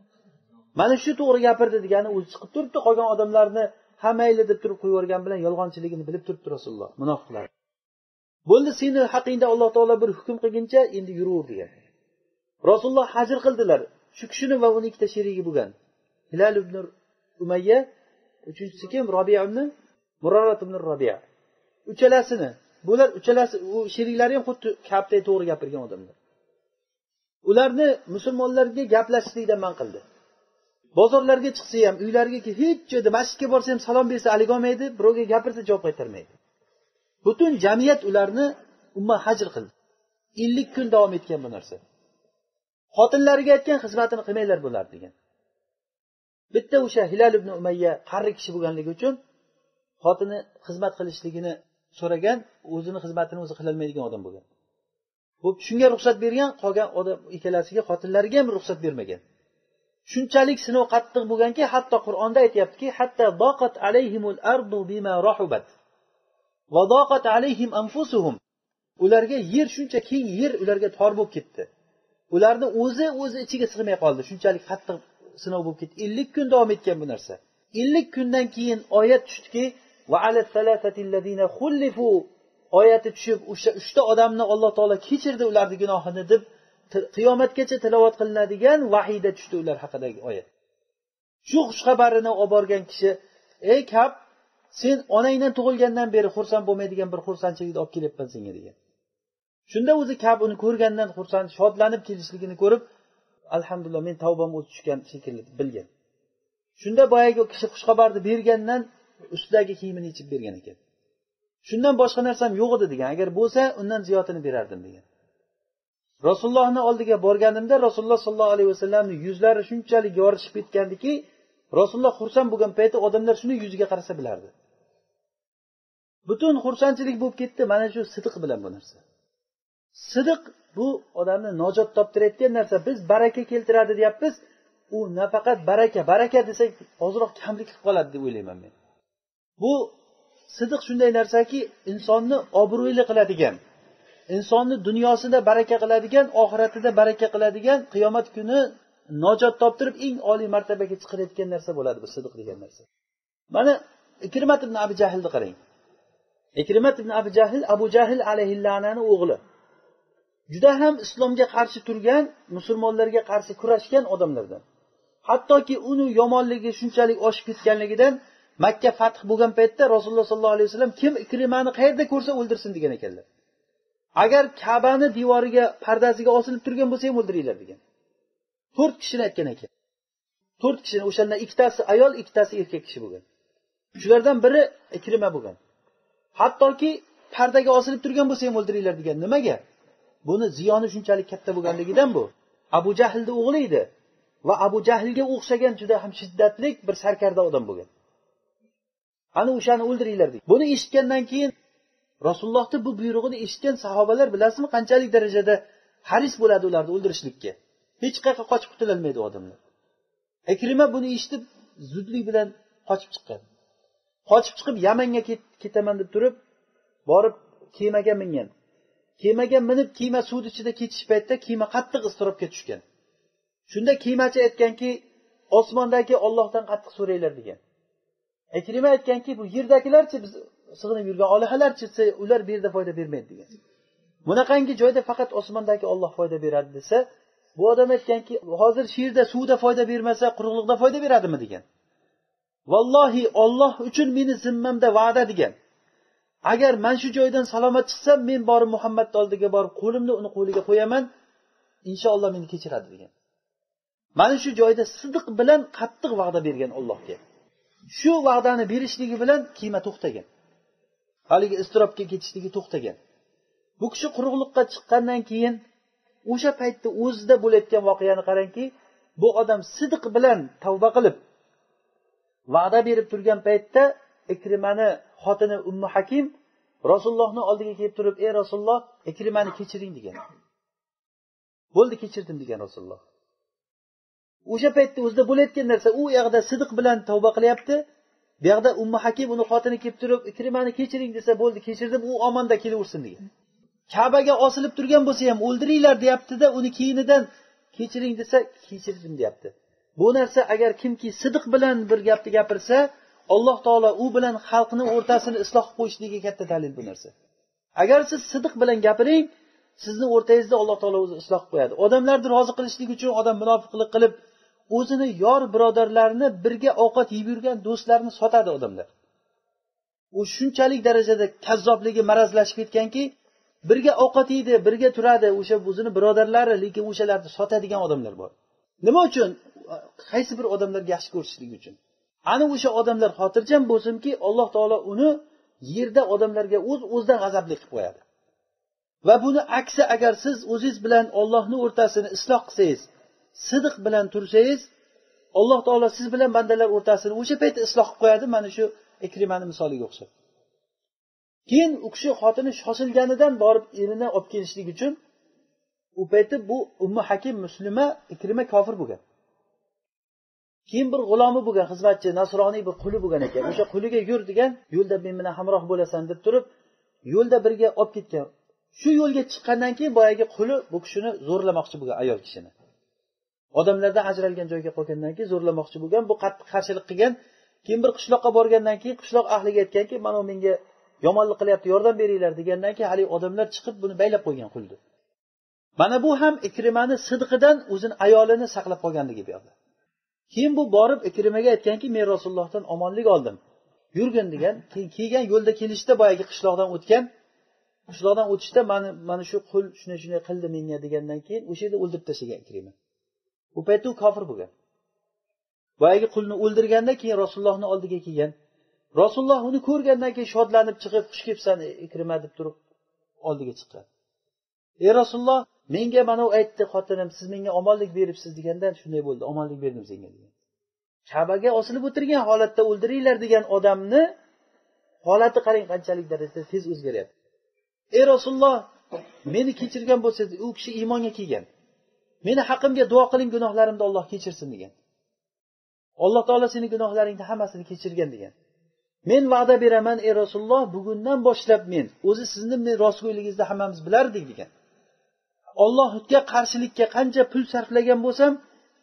Mana shu to'g'ri gapirdi degani, o'zi chiqib turibdi, qolgan odamlarni hamayli deb turib qo'yib bilan yolg'onchiligini bilib turibdi Rasululloh, munofiqlar. Bo'ldi, seni haqingda Alloh taolo bir hukm qilguncha endi yuraver degan. Rasululloh hajr qildilar. Shu kishini va uning ikkita sherigi bo'lgan. Hilal ibn Umayya, uchinchisi kim? Rabi'a ibn Murarrat ibn Rabi'a. Uchalasini, bular uchalasi u sheriklari ham xuddi Ka'bday to'g'ri gapirgan odamlar. Ularni musulmonlarga gaplashishlikdan man qildi. Bozorlarga chiqsa ham, uylariga hech joyda, masjidga borsa ham salom bersa alik olmaydi, birovga gapirsa javob qaytarmaydi. Butun jamiyat ularni umma hajr qildi. ellik kun davom etgan bu narsa. Xotinlariga aytgan, xizmatini qilmanglar bular degan. Bitta o'sha Hilal ibn Umayya qarri kishi bo'lganligi uchun xotini xizmat qilishligini so'ragan, o'zini xizmatini o'zi qila olmaydigan odam bo'lgan. Bu shunga ruxsat bergan, qolgan odam ikkalasiga, xotinlariga ham ruxsat bermagan. Shunchalik sinov qattiq bo'lganki, hatto Qur'onda aytayaptiki, hatta daqat alayhimul ardu bima rahubat va daqat alayhim anfusuhum. Ularga yer shuncha keng yer ularga tor bo'lib ketdi. Ularni o'zi o'zi ichiga sig'may qoldi. Shunchalik qattiq sinov bo'lib ketdi. ellik kun davom etgan bu narsa. ellik kundan keyin oyat tushdiki, va ala salasati allazina khulifu oyati tushib, o'sha uchta odamni Alloh taolo kechirdi ularning gunohini deb qiyomatgacha tilovat qilinadigan vahiyda tushdi ular haqidagi oyat. Shu xush xabarini olib borgan kishi, "Ey Ka'b, sen onangdan tug'ilgandan beri xursand bo'lmaydigan bir xursandchilikni olib kelyapman senga" degan. Shunda o'zi Ka'b uni ko'rgandan xursand, shodlanib kelishligini ko'rib, alhamdulillah men tavbam o'tib tushgan shekilli bilgan. Shunda boyagi kishi xush xabarni bergandan ustidagi kiyimini yechib bergan ekan. Shundan boshqa narsam yo'q edi degan. Agar bo'lsa, undan ziyodini berardim degan. Rasulullohning oldiga borganimda Rasululloh sollallohu alayhi vasallamning yuzlari shunchalik yorishib ketgandiki, Rasululloh xursand bo'lgan payti odamlar shuni yuziga qarasa bilardi. Butun xursandchilik bo'lib ketdi mana shu sidiq bilan bu narsa. Sidiq bu odamni najot toptirayotgan narsa. Biz baraka keltiradi deyapmiz. U nafaqat baraka, baraka desak ozroq kamlik qilib qoladi deb o'ylayman men. Bu sidiq shunday narsaki, insonni obro'li qiladigan, insonni dunyosida baraka qiladigan, oxiratida baraka qiladigan, qiyomat kuni najot toptirib eng oliy martabaga chiqarayotgan narsa bo'ladi bu sidiq degan narsa. Mana Ikrimat ibn Abi Jahlni qarang. Ikrimat ibn Abi Jahl Abu Jahl alayhilla'nani o'g'li. Juda ham islomga qarshi turgan, musulmonlarga qarshi kurashgan odamlardan. Hattoki uni yomonligi shunchalik oshib ketganligidan Makka fath bo'lgan paytda Rasululloh sollallohu alayhi vasallam kim Ikrimani qayerda ko'rsa o'ldirsin degan ekanlar. Agar Ka'bani devoriga, pardasiga osilib turgan bo'lsa ham o'ldiringlar degan. to'rt kishini aytgan ekan. to'rt kishini, o'shandan ikkitasi ayol, ikkitasi erkak kishi bo'lgan. Shulardan biri Ikrima bo'lgan. Hattoki pardaga osilib turgan bo'lsa ham o'ldiringlar degan. Nimaga? Buni ziyoni shunchalik katta bo'lganligidan bu. Abu Jahlning o'g'li edi va Abu Jahlga o'xshagan juda ham shiddatli bir sarkarda odam bo'lgan. Ana o'shani o'ldiringlar dedi. Buni eshitgandan keyin Rasulullohning bu buyrug'ini eshitgan sahobalar bilasizmi qanchalik darajada haris bo'ladi ularni o'ldirishlikka. Hech qayerga qochib qutula olmaydi odamlar. Ikrima buni eshitib zudlik bilan qochib chiqqan. Qochib chiqib Yamanga ketaman deb turib, borib kemaga mingan. Kemaga minib kema suv ichida ketish paytida kema qattiq iztirobga tushgan. Shunda kemachi aytganki, osmondagi Allohdan qattiq so'raylar degan. Ikrima aytganki, bu yerdagilarchi biz sig'inib yurgan olihalarchi ular bu yerda foyda bermaydi degan. Bunaqangi joyda faqat osmondagi Alloh foyda beradi desa, bu odam aytganki, hozir sherda suvda foyda bermasa, quruqlikda foyda beradimi degan. Vallohi Alloh uchun meni zimmamda va'da degan. Agar men shu joydan salomat chiqsam, men borib Muhammadning oldiga borib qo'limni uni qo'liga qo'yaman, inshaalloh meni kechiradi degan. Mana shu joyda sidiq bilan qattiq va'da bergan Allohga. Shu va'dani berishligi bilan kema to'xtagan. Haligi istirobga ketishligi to'xtagan. Bu kishi quruqlikqa chiqqandan keyin o'sha paytda o'zida bo'layotgan voqeani qarangki, bu odam sidiq bilan tavba qilib va'da berib turgan paytda Ikrimani xotini Ummu Hakim Rasulullohning oldiga kelib turib, "Ey Rasululloh, Ikrimani kechiring" degan. Bo'ldi, kechirdim degan Rasululloh. O'sha paytda o'zida bo'layotgan narsa, u yoqda sidiq bilan tavba qilyapti. Bu yoqda Ummu Hakim uni xotini kelib turib, "Ikrimani kechiring" desa, "Bo'ldi, kechirdim, u omonda kelaversin" degan. Ka'baga osilib turgan bo'lsa ham o'ldiringlar deyapti-da, uni keyinidan kechiring desa, "Kechirdim" deyapti. Bu narsa agar kimki sidiq bilan bir gapni gapirsa, Alloh taolo u bilan xalqning o'rtasini isloh qilib qo'yishligiga katta dalil bu narsa. Agar siz sidiq bilan gapiring, sizni o'rtangizda Alloh taolo o'zi isloh qilib qo'yadi. Odamlarni rozi qilishlik uchun odam munofiqlik qilib, o'zini yor birodarlarini birga ovqat yeb yurgan do'stlarini sotadi odamlar. U shunchalik darajada kazzobligi marazlashib ketganki, birga ovqat yeydi, birga turadi, o'sha o'zini birodarlari, lekin o'shalarni sotadigan odamlar bor. Nima uchun? Qaysi bir odamlarga yaxshi ko'rishlik uchun. Ana o'sha odamlar xotirjam bo'lsinki, Alloh taolo uni yerda odamlarga o'z o'zidan g'azabli qilib qo'yadi. Va buni aksi agar siz o'zingiz bilan Allohning o'rtasini isloh qilsangiz, sidiq bilan tursangiz, Alloh taolo siz bilan bandalar o'rtasini o'sha paytda isloh qilib qo'yadi. Mana shu Ikrimani misoliga o'xshab. Keyin u kishi xotini shoshilganidan borib erini olib kelishlik uchun u paytda bu Ummu Hakim muslima, Ikrima kofir bo'lgan. Keyin bir g'ulomi bo'lgan, xizmatchi, nasroniy bir quli bo'lgan ekan. O'sha quliga yur degan, yo'lda men bilan hamroh bo'lasan deb turib, yo'lda birga olib ketgan. Shu yo'lga chiqqandan keyin boyagi quli bu kishini zo'rlamoqchi bo'lgan, ayol kishini. Odamlardan ajralgan joyga qo'ygandan keyin zo'rlamoqchi bo'lgan, bu qattiq qarshilik qilgan. Keyin bir qishloqqa borgandan keyin qishloq ahliga aytganki, "Mana menga yomonlik qilyapti, yordam beringlar" degandan keyin hali odamlar chiqib buni baylab qo'ygan qulni. Mana bu ham Ikrimani sidiqidan o'zini ayolini saqlab qolganligi bu yoqda. Keyin bu borib Ikrimaga aytganki, "Men Rasulullohdan omonlik oldim. Yurgin" degan. Keyin kelgan yo'lda kelishda boyagi qishloqdan o'tgan. Qishloqdan o'tishda mana mana shu qul shunday shunday qildi menga degandan keyin o'sha yerda o'ldirib tashlagan Ikrima. Bu paytda u kofir bo'lgan. Boyagi qulni o'ldirganda keyin Rasulullohning oldiga kelgan. Rasululloh uni ko'rgandan keyin shodlanib chiqib, "Xush kelibsan Ikrima" deb turib oldiga chiqqan. "Ey Rasululloh, menga mana u aytdi xotinim, siz menga omonlik beribsiz" degandan shunday bo'ldi, "Omonlik berdim senga" degan. Ka'baga osilib o'tirgan holatda o'ldiringlar degan odamni holati qarang qanchalik darajada tez o'zgaryapti. "Ey Rasululloh, meni kechirgan bo'lsangiz", u kishi iymonga kelgan. "Meni haqqimga duo qiling, gunohlarimni Alloh kechirsin" degan. Alloh taolo seni gunohlaringni hammasini kechirgan degan. "Men va'da beraman ey Rasululloh, bugundan boshlab men o'zi sizni men rostgo'yligingizni hammamiz bilardik" degan. Allohga qarshilikka qancha pul sarflagan bo'lsam,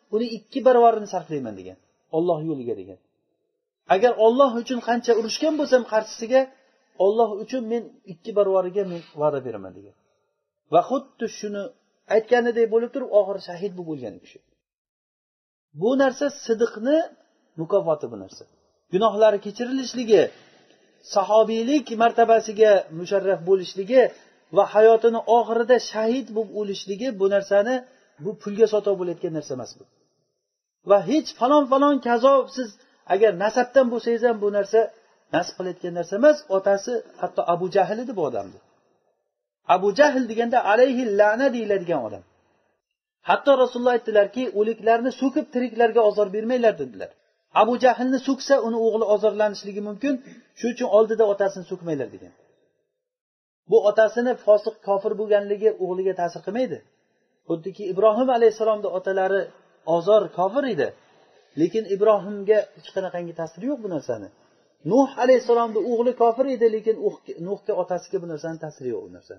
uni ikki barobarini sarflayman degan. Alloh yo'liga degan. Agar Alloh uchun qancha urushgan bo'lsam qarshisiga, Alloh uchun men ikki barobariga men va'da beraman degan. Va xuddi shuni aytganidek bo'lib turib, oxiri shahid bo'lib o'lgan kishi. Bu narsa sidiqni mukofoti bu narsa. Gunohlari kechirilishligi, sahobiylik martabasiga musharraf bo'lishligi va hayotini oxirida shahid bo'lib o'lishligi bu narsani bu pulga sotib bo'layotgan narsa emas bu. Va hech falon falon kazo siz agar nasabdan bo'lsangiz ham bu narsa nasib qilayotgan narsa emas. Otasi hatto Abu Jahl edi bu odamni. Abu Jahl deganda alayhi la'na deyiladigan odam. Hatto Rasululloh aytdilarki, o'liklarni so'kib tiriklarga ozor bermanglar dedilar. Abu Jahlni so'ksa uni o'g'li ozorlanishligi mumkin, shuning uchun oldida otasini so'kmanglar degan. Bu otasini fosiq kofir bo'lganligi o'g'liga ta'sir qilmaydi. Xuddiki Ibrohim alayhisalomning otalari ozor kofir edi, lekin Ibrohimga hech qanaqangi ta'siri yo'q bu narsani. Nuh alayhisalomning o'g'li kofir edi, lekin Nuhga otasiga bu narsaning ta'siri yo'q bu narsa.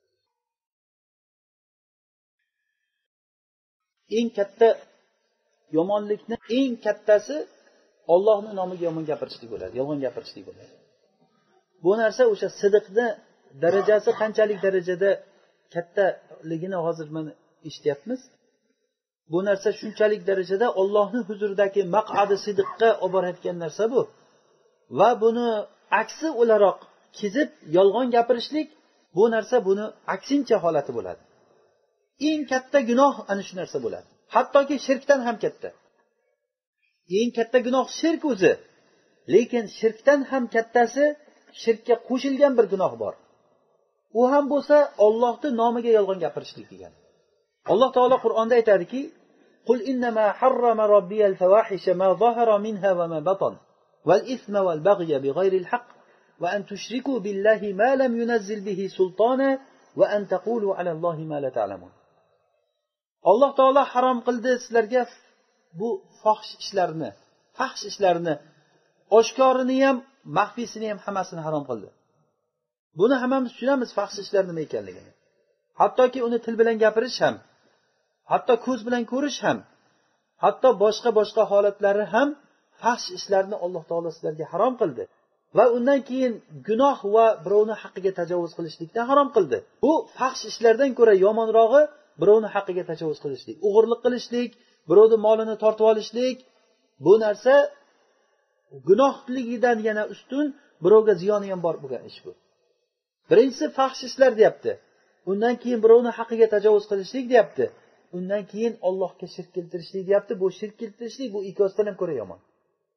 Eng katta yomonlikni eng kattasi Allohning nomiga yomon gapirishlik bo'ladi, yolg'on gapirishlik bo'ladi. Bu narsa o'sha sidiqni darajasi qanchalik darajada kattaligini hozir mana eshityapmiz. Bu narsa shunchalik darajada Allohning huzuridagi maq'adi sidiqqa olib borayotgan narsa bu. Va buni aksi o'laroq kezib yolg'on gapirishlik bu narsa buni aksincha holati bo'ladi. Eng katta gunoh ana shu narsa bo'ladi. Hattoki shirkdan ham katta. Eng katta gunoh shirk o'zi. Lekin shirkdan ham kattasi shirkka qo'shilgan bir gunoh bor. U ham bo'lsa Allohning nomiga yolg'on gapirishlik degan. Alloh taolo Qur'onda aytadiki: "Qul innama harrama robbiyal fawahisha ma zahara minha va ma batan wal ithma wal baghya bighayri al-haqq wa an tushriku billahi ma lam yunazzil bihi sultana va an taqulu ala Allohi ma la ta'lamun." Alloh taolo harom qildi sizlarga bu fohish ishlarni, fahsh ishlarni, oshkorini ham, maxfisini ham hammasini harom qildi. Buni hammamiz tushunamiz fahsh ishlar nima ekanligini. Hattoki uni til bilan gapirish ham, hatto ko'z bilan ko'rish ham, hatto boshqa boshqa holatlari ham fahsh ishlarni Alloh taolo sizlarga harom qildi. Va undan keyin gunoh va birovning haqqiga tajovuz qilishlikni harom qildi. Bu fahsh ishlardan ko'ra yomonrog'i birovning haqqiga tajovuz qilishlik, o'g'irlik qilishlik, birovning molini tortib olishlik. Bu narsa gunohligidan yana ustun, birovga ziyoni ham bor bo'lgan ish bu. Birinchisi fahsh ishlar deyapti. Undan keyin birovning haqqiga tajovuz qilishlik deyapti. Undan keyin Allohga shirk keltirishlik deyapti. Bu shirk keltirishlik bu ikkosidan ham ko'ra yomon.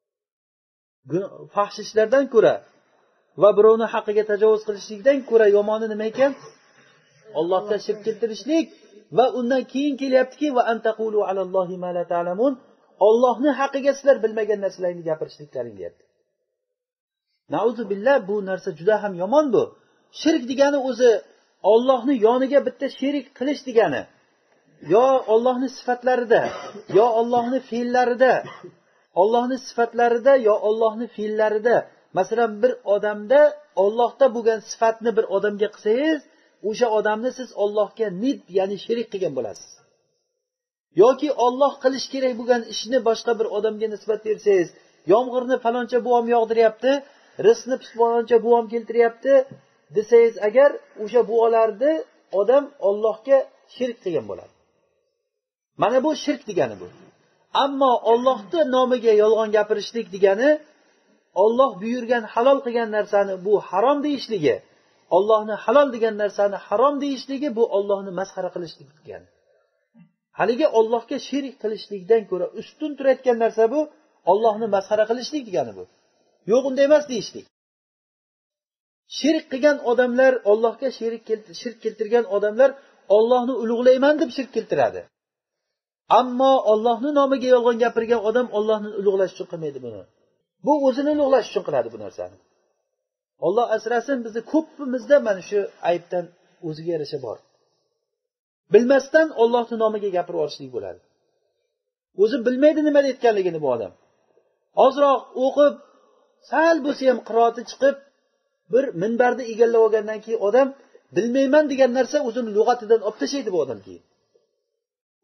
Fahsh ishlardan ko'ra va birovning haqqiga tajovuz qilishlikdan ko'ra yomoni nima ekan? Allohga shirk keltirishlik va undan keyin kelyaptiki va antaqulu alallohi ma la ta'lamun. Allohning haqqiga sizlar bilmagan narsalarni gapirishliklaring deyapti. Nauzu billah, bu narsa juda ham yomon bu. Shirk degani o'zi Allohning yoniga bitta sherik qilish degani. Yo Allohning sifatlarida, yo Allohning fe'llarida, Allohning sifatlarida yo Allohning fe'llarida. Masalan, bir odamda Allohda bo'lgan sifatni bir odamga qilsangiz, o'sha odamni siz Allohga nid, ya'ni sherik qilgan bo'lasiz. Yoki Alloh qilish kerak bo'lgan ishni boshqa bir odamga nisbat bersangiz, yomg'irni faloncha buvom yog'diryapti, rizqni faloncha buvom keltiryapti desangiz, agar o'sha buolarni odam Allohga shirk qilgan bo'ladi. Mana bu shirk degani bu. Ammo Allohning nomiga yolg'on gapirishlik degani, Alloh buyurgan halol qilgan narsani bu harom deyishligi, Allohni halol degan narsani harom deyishligi bu Allohni masxara qilishlik degani. Haligi Allohga shirk qilishlikdan ko'ra ustun turayotgan narsa bu Allohni masxara qilishlik degani bu. Yo'q, unday emas deyishlik. Shirk qilgan odamlar, Allohga shirk shirk keltirgan odamlar Allohni ulug'layman deb shirk keltiradi. Ammo Allohning nomiga yolg'on gapirgan odam Allohni ulug'lash uchun qilmaydi buni. Bu o'zini ulug'lash uchun qiladi bu narsani. Alloh asrasin, bizni ko'pimizda mana shu aybdan o'ziga yarasha bor. Bilmasdan Allohning nomiga gapirib olishlik bo'ladi. O'zi bilmaydi nima deyotganligini bu odam. Ozroq o'qib, sal bo'lsa ham qiroati chiqib, bir minbarni egallab olgandan keyin odam bilmayman degan narsa o'zini lug'atidan olib tashlaydi bu odam keyin.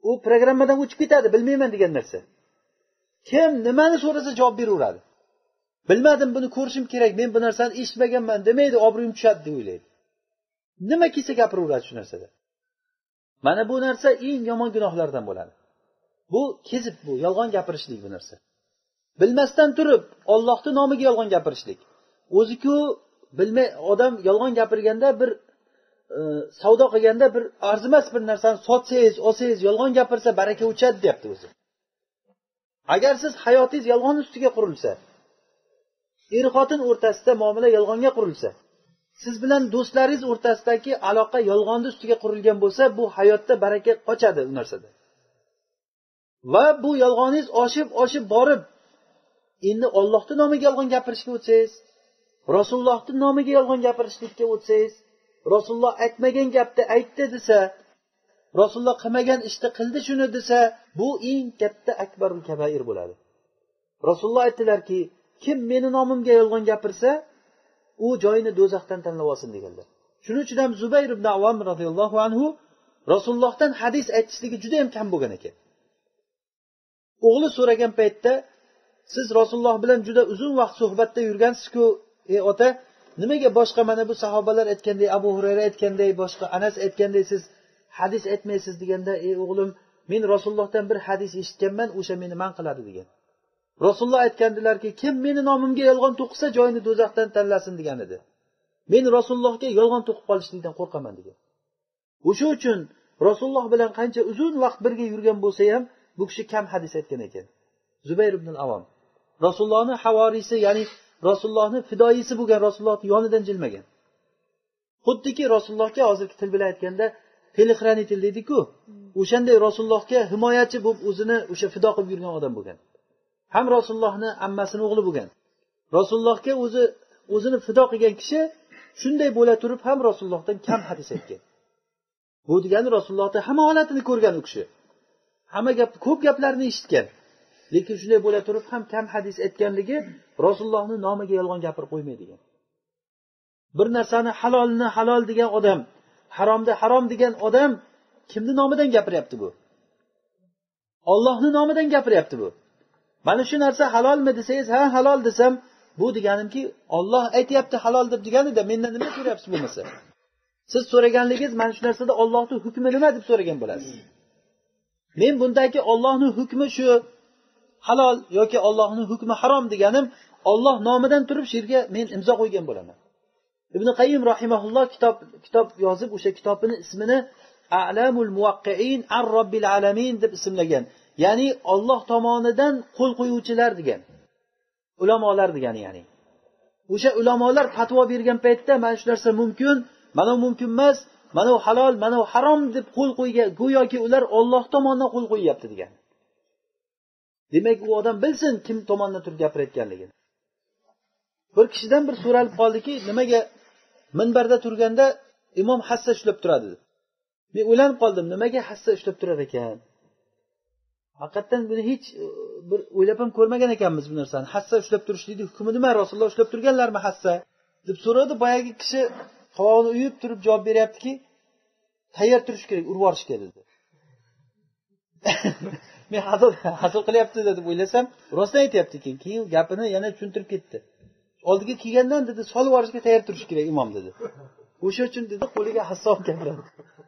u programmadan o'chib ketadi, bilmayman degan narsa. Kim nimani so'rasa javob beraveradi. Bilmadim, buni ko'rishim kerak, men bu narsani eshitmaganman demaydi, obro'yim tushadi deb o'ylaydi. Nima kelsa gapiraveradi shu narsada. Mana bu narsa eng yomon gunohlardan bo'ladi. Bu kezib, bu yolg'on gapirishlik bu narsa. Bilmasdan turib Allohning nomiga yolg'on gapirishlik. O'zi-ku bilmay odam yolg'on gapirganda bir e, savdo qilganda bir arzimas bir narsani sotsangiz, olsangiz, yolg'on gapirsa baraka o'chadi deyapti o'zi. Agar siz hayotingiz yolg'on ustiga qurilsa, er-xotin o'rtasida muomala yolg'onga qurilsa, siz bilan do'stlaringiz o'rtasidagi aloqa yolg'on ustiga qurilgan bo'lsa, bu hayotda baraka qochadi u narsada. Va bu yolg'oningiz oshib, oshib borib, endi Allohning nomiga yolg'on gapirishga o'tsangiz, Rasulullohning nomiga yolg'on gapirishlikka o'tsangiz, Rasululloh aytmagan gapni aytdi desa, Rasululloh qilmagan ishni qildi shuni desa, bu eng katta akbarul kabair bo'ladi. Rasululloh aytdilarki, kim meni nomimga yolg'on gapirsa, u joyini do'zaxdan tanlab olsin deganlar. Shuning uchun ham Zubayr ibn Avvam radhiyallohu anhu Rasulullohdan hadis aytishligi juda ham kam bo'lgan ekan. O'g'li so'ragan paytda, siz Rasululloh bilan juda uzun vaqt suhbatda yurgansiz-ku, ey ota, nimaga boshqa mana bu sahobalar aytganday, Abu Hurayra aytganday, boshqa Anas aytganday siz hadis aytmaysiz deganda, ey o'g'lim, men Rasulullohdan bir hadis eshitganman, o'sha meni man qiladi degan. Rasululloh aytgandilarki, kim meni nomimga yolg'on to'qisa, joyini do'zaxdan tanlasin degan edi. Men Rasulullohga yolg'on to'qib qolishlikdan qo'rqaman degan. O'sha uchun Rasululloh bilan qancha uzun vaqt birga yurgan bo'lsa ham, bu kishi kam hadis aytgan ekan. Zubayr ibn al-Avam Rasulullohning havorisi, ya'ni Rasulullohning fidoyisi bo'lgan, Rasulullohning yonidan jilmagan. Xuddiki Rasulullohga hozirgi til bilan aytganda telexranitel deydi-ku, o'shanday Rasulullohga himoyachi bo'lib o'zini o'sha fido qilib yurgan odam bo'lgan. Ham Rasulullohning ammasining o'g'li bo'lgan. Rasulullohga o'zi o'zini fido qilgan kishi shunday bo'la turib ham Rasulullohdan kam hadis aytgan. Bu degani Rasulullohning hamma holatini ko'rgan u kishi. Hamma gap, ko'p gaplarni eshitgan. Lekin shunday bo'la turib ham kam hadis aytganligi Rasulullohning nomiga yolg'on gapirib qo'ymaydigan. Bir narsani halolni halol degan odam, haromni harom degan odam kimning nomidan gapiryapti bu? Allohning nomidan gapiryapti bu. Mana shu narsa halolmi desangiz, ha halol desam, bu deganimki Alloh aytayapti halol deb deganida mendan nima so'rayapsiz bo'lmasa? Siz so'raganligingiz mana shu narsada Allohning hukmi nima deb so'ragan bo'lasiz. Men bundagi Allohning hukmi shu halol yoki Allohning hukmi harom deganim, Alloh nomidan turib sherga men imzo qo'ygan bo'laman. Ibn Qayyim rahimahulloh kitob kitob yozib, o'sha kitobining ismini A'lamul Muwaqqi'in ar-Robbil Alamin deb ismlagan. Ya'ni Alloh tomonidan qo'l qo'yuvchilar degan. Ulamolar degani ya'ni. O'sha ulamolar fatvo bergan paytda mana shu narsa mumkin, mana bu mumkin emas, mana bu halol, mana bu harom deb qo'l qo'ygan, go'yoki ular Alloh tomonidan qo'l qo'yyapti degan. Demak, u odam bilsin kim tomonidan turib gapirayotganligini. Bir kishidan bir so'ralib qoldiki, nimaga minbarda turganda imom hassa ushlab turadi dedi. Men o'ylanib qoldim, nimaga hassa ushlab turar ekan? Haqiqatan buni hech bir o'ylab ham ko'rmagan ekanmiz bu narsani. Hassa ushlab turishlikning hukmi nima? Rasululloh ushlab turganlarmi hassa? deb so'radi. Boyagi kishi qovog'ini uyib turib javob beryaptiki, tayyor turish kerak, urib yuborish kerak dedi. Men hazil hazil qilyapti deb o'ylasam, rostdan aytayapti ekan. Keyin gapini yana tushuntirib ketdi. Oldiga kelgandan dedi, solib yuborishga tayyor turish kerak imom dedi. O'sha uchun dedi, qo'liga hassa olib gapiradi.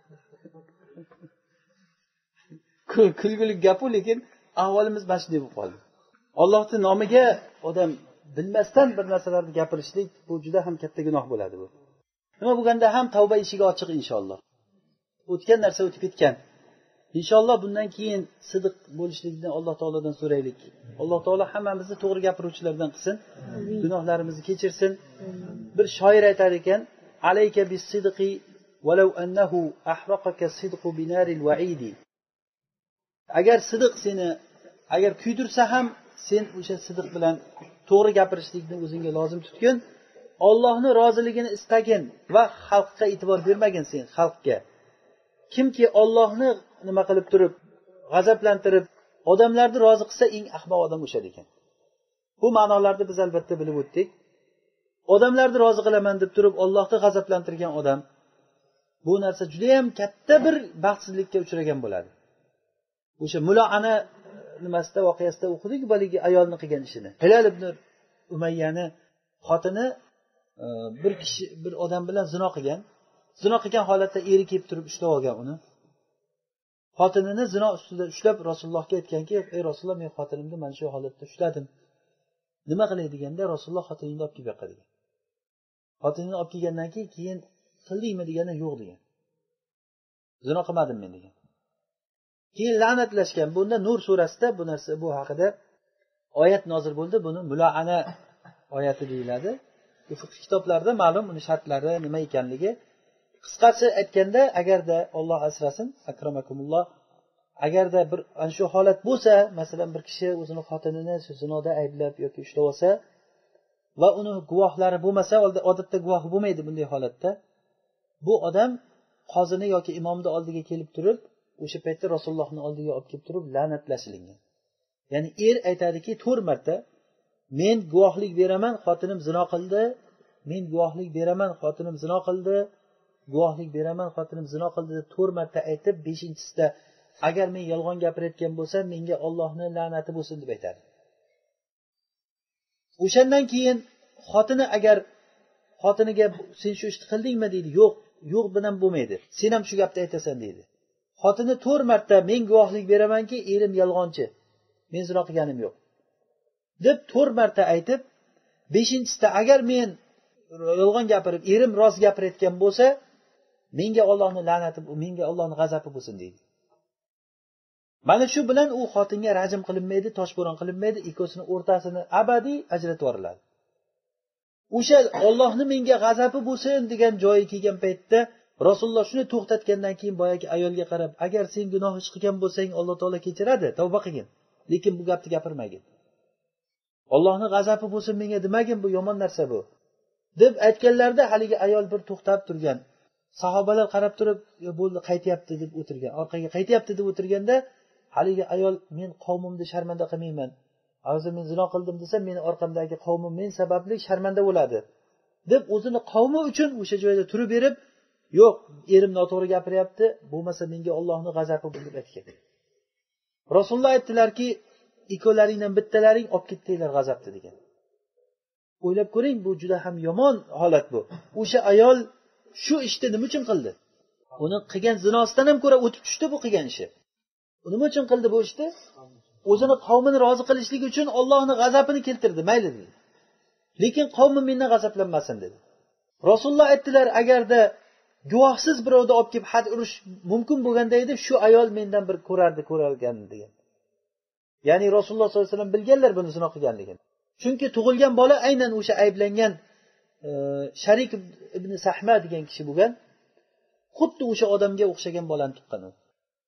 Kulguli gapu, lekin ahvolimiz mana shunday bo'lib qoldi. Allohning nomiga odam bilmasdan bir narsalarni gapirishlik bu juda ham katta gunoh bo'ladi bu. Nima bo'lganda ham tavba eshigi ochiq inshaalloh. O'tgan narsa o'tib ketgan. Inshaalloh bundan keyin sidiq bo'lishlikni Alloh taolodan so'raylik. Alloh taolo hammamizni to'g'ri gapiruvchilardan qilsin. Gunohlarimizni kechirsin. Bir shoir aytar ekan, alayka bis-sidqi walau annahu ahraqaka sidqu binaril wa'idi. Agar sidiq seni agar kuydirsa ham sen o'sha sidiq bilan to'g'ri gapirishlikni o'zingga lozim tutgin. Allohning roziligini istagin va xalqqa e'tibor bermagin sen, xalqga. Kimki Allohni nima qilib turib, g'azablantirib, odamlarni rozi qilsa eng ahmoq odam o'sha ekan. Bu ma'nolarni biz albatta bilib o'tdik. Odamlarni rozi qilaman deb turib, Allohni g'azablantirgan odam bu narsa juda ham katta bir baxtsizlikka uchragan bo'ladi. o'sha muloana nimasida voqeasida o'qidik baligi ayolni qilgan ishini. Hilal ibn Umayyani xotini bir kishi bir odam bilan zino qilgan. Zino qilgan holatda eri kelib turib ushlab olgan uni. Xotinini zino ustida ushlab Rasulullohga aytganki, "Ey Rasululloh, men xotinimni mana shu holatda ushladim. Nima qilay?" deganda Rasululloh xotiningni olib kelib yoqqa degan. Xotinini olib kelgandan keyin keyin qildingmi deganda yo'q degan. Zino qilmadim men degan. Keyin la'natlashgan. Bunda Nur surasida bu narsa bu haqida oyat nozil bo'ldi. Buni muloana oyati deyiladi. Bu fiqh kitoblarida ma'lum uni shartlari nima ekanligi. Qisqasi aytganda, agarda Alloh asrasin, akramakumulloh, agarda bir ana shu holat bo'lsa, masalan bir kishi o'zini xotinini zinoda ayblab yoki ushlab olsa va uni guvohlari bo'lmasa, odatda guvoh bo'lmaydi bunday holatda. Bu odam qozini yoki imomni oldiga kelib turib, o'sha paytda Rasulullohning oldiga olib kelib turib la'natlashilingan. Ya'ni er aytadiki, to'rt marta men guvohlik beraman, xotinim zino qildi. Men guvohlik beraman, xotinim zino qildi. Guvohlik beraman, xotinim zino qildi deb to'rt marta aytib, beshinchisida agar men yolg'on gapirayotgan bo'lsam, menga Allohning la'nati bo'lsin deb aytadi. O'shandan keyin xotini agar xotiniga sen shu ishni qildingmi deydi, yo'q, yo'q bilan bo'lmaydi. Sen ham shu gapni aytasan deydi. Xotini to'rt marta men guvohlik beramanki, erim yolg'onchi. Men zino qilganim yo'q deb to'rt marta aytib, beshinchisida agar men yolg'on gapirib, erim rost gapirayotgan bo'lsa, menga Allohning la'nati, menga Allohning g'azabi bo'lsin deydi. Mana shu bilan u xotinga rajm qilinmaydi, toshbo'ron qilinmaydi, ikkosini o'rtasini abadiy ajratib yuboriladi. O'sha Allohning menga g'azabi bo'lsin degan joyi kelgan paytda Rasululloh shuni to'xtatgandan keyin boyagi ayolga qarab, agar sen gunoh ish qilgan bo'lsang, Alloh taolo kechiradi, tavba qilgin. Lekin bu gapni gapirmagin. Allohning g'azabi bo'lsin menga demagin, bu yomon narsa bu. deb aytganlarda haligi ayol bir to'xtab turgan. Sahobalar qarab turib, bo'ldi, qaytyapti deb o'tirgan. Orqaga qaytyapti deb o'tirganda, haligi ayol men qavmimni sharmanda qilmayman. Hozir men zino qildim desam, meni orqamdagi qavmim men sababli sharmanda bo'ladi deb o'zini qavmi uchun o'sha joyda turib berib, yo'q, erim noto'g'ri gapiryapti, bo'lmasa menga Allohning g'azabi bo'lib aytgan. Rasululloh aytdilarki, ikkolaringdan bittalaring olib ketdinglar g'azabni degan. O'ylab ko'ring, bu juda ham yomon holat bu. O'sha ayol shu ishni nima uchun qildi? Uni qilgan zinosidan ham ko'ra o'tib tushdi bu qilgan ishi. Nima uchun qildi bu ishni? O'zini qavmini rozi qilishlik uchun Allohning g'azabini keltirdi, mayli dedi. Lekin qavmim mendan g'azablanmasin dedi. Rasululloh aytdilar, agarda guvohsiz birovni olib kelib had urish mumkin bo'lganda edi, shu ayol mendan bir ko'rardi, ko'ralgan degan. Ya'ni Rasululloh sollallohu alayhi vasallam bilganlar buni zino qilganligini. Chunki tug'ilgan bola aynan o'sha ayblangan e, Sharik ibn Sahma degan kishi bo'lgan. Xuddi o'sha odamga o'xshagan bolani tuqqan u.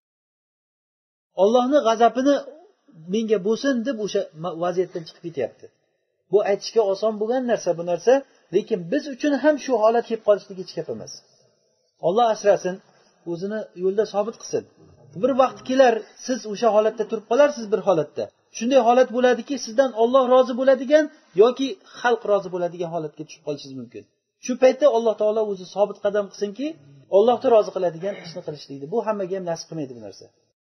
Allohning g'azabini menga bo'lsin deb o'sha vaziyatdan chiqib ketyapti. Bu aytishga oson bo'lgan narsa bu narsa, lekin biz uchun ham shu holat kelib qolishligi hech gap emas. Alloh asrasin, o'zini yo'lda sobit qilsin. Bir vaqt kelar, siz o'sha holatda turib qolarsiz bir holatda. Shunday holat bo'ladiki, sizdan Alloh rozi bo'ladigan yoki xalq rozi bo'ladigan holatga tushib qolishingiz mumkin. Shu paytda Alloh taolo o'zi sobit qadam qilsinki, Allohni rozi qiladigan ishni qilishlikni. Bu hammaga ham nasib qilmaydi bu narsa.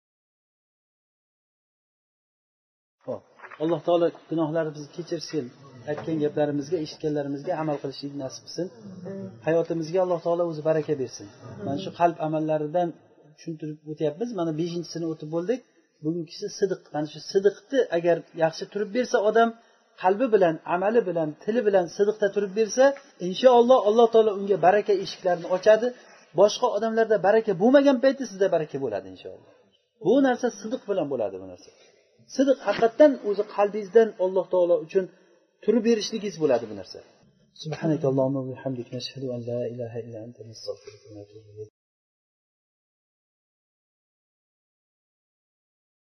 Xo'p, Alloh taolo gunohlarimizni kechirsin, aytgan gaplarimizga, eshitganlarimizga amal qilishni nasib qilsin. Hayotimizga Alloh taolo o'zi baraka bersin. Mana shu qalb amallaridan tushuntirib o'tyapmiz. Mana beshinchisini o'tib bo'ldik. Bugünkisi sidiq. Mana shu sidiqni agar yaxshi turib bersa odam, qalbi bilan, amali bilan, tili bilan sidiqda turib bersa, inshaalloh Alloh taolo unga baraka eshiklarini ochadi. Boshqa odamlarda baraka bo'lmagan paytda sizda baraka bo'ladi inshaalloh. Bu narsa sidiq bilan bo'ladi bu narsa. Sidiq haqiqatan o'zi qalbingizdan Alloh taolo uchun turib berishligingiz bo'ladi bu narsa. Subhanakallohumma va bihamdika nashhadu an la ilaha illa anta nastaghfiruka va natubu ilayk.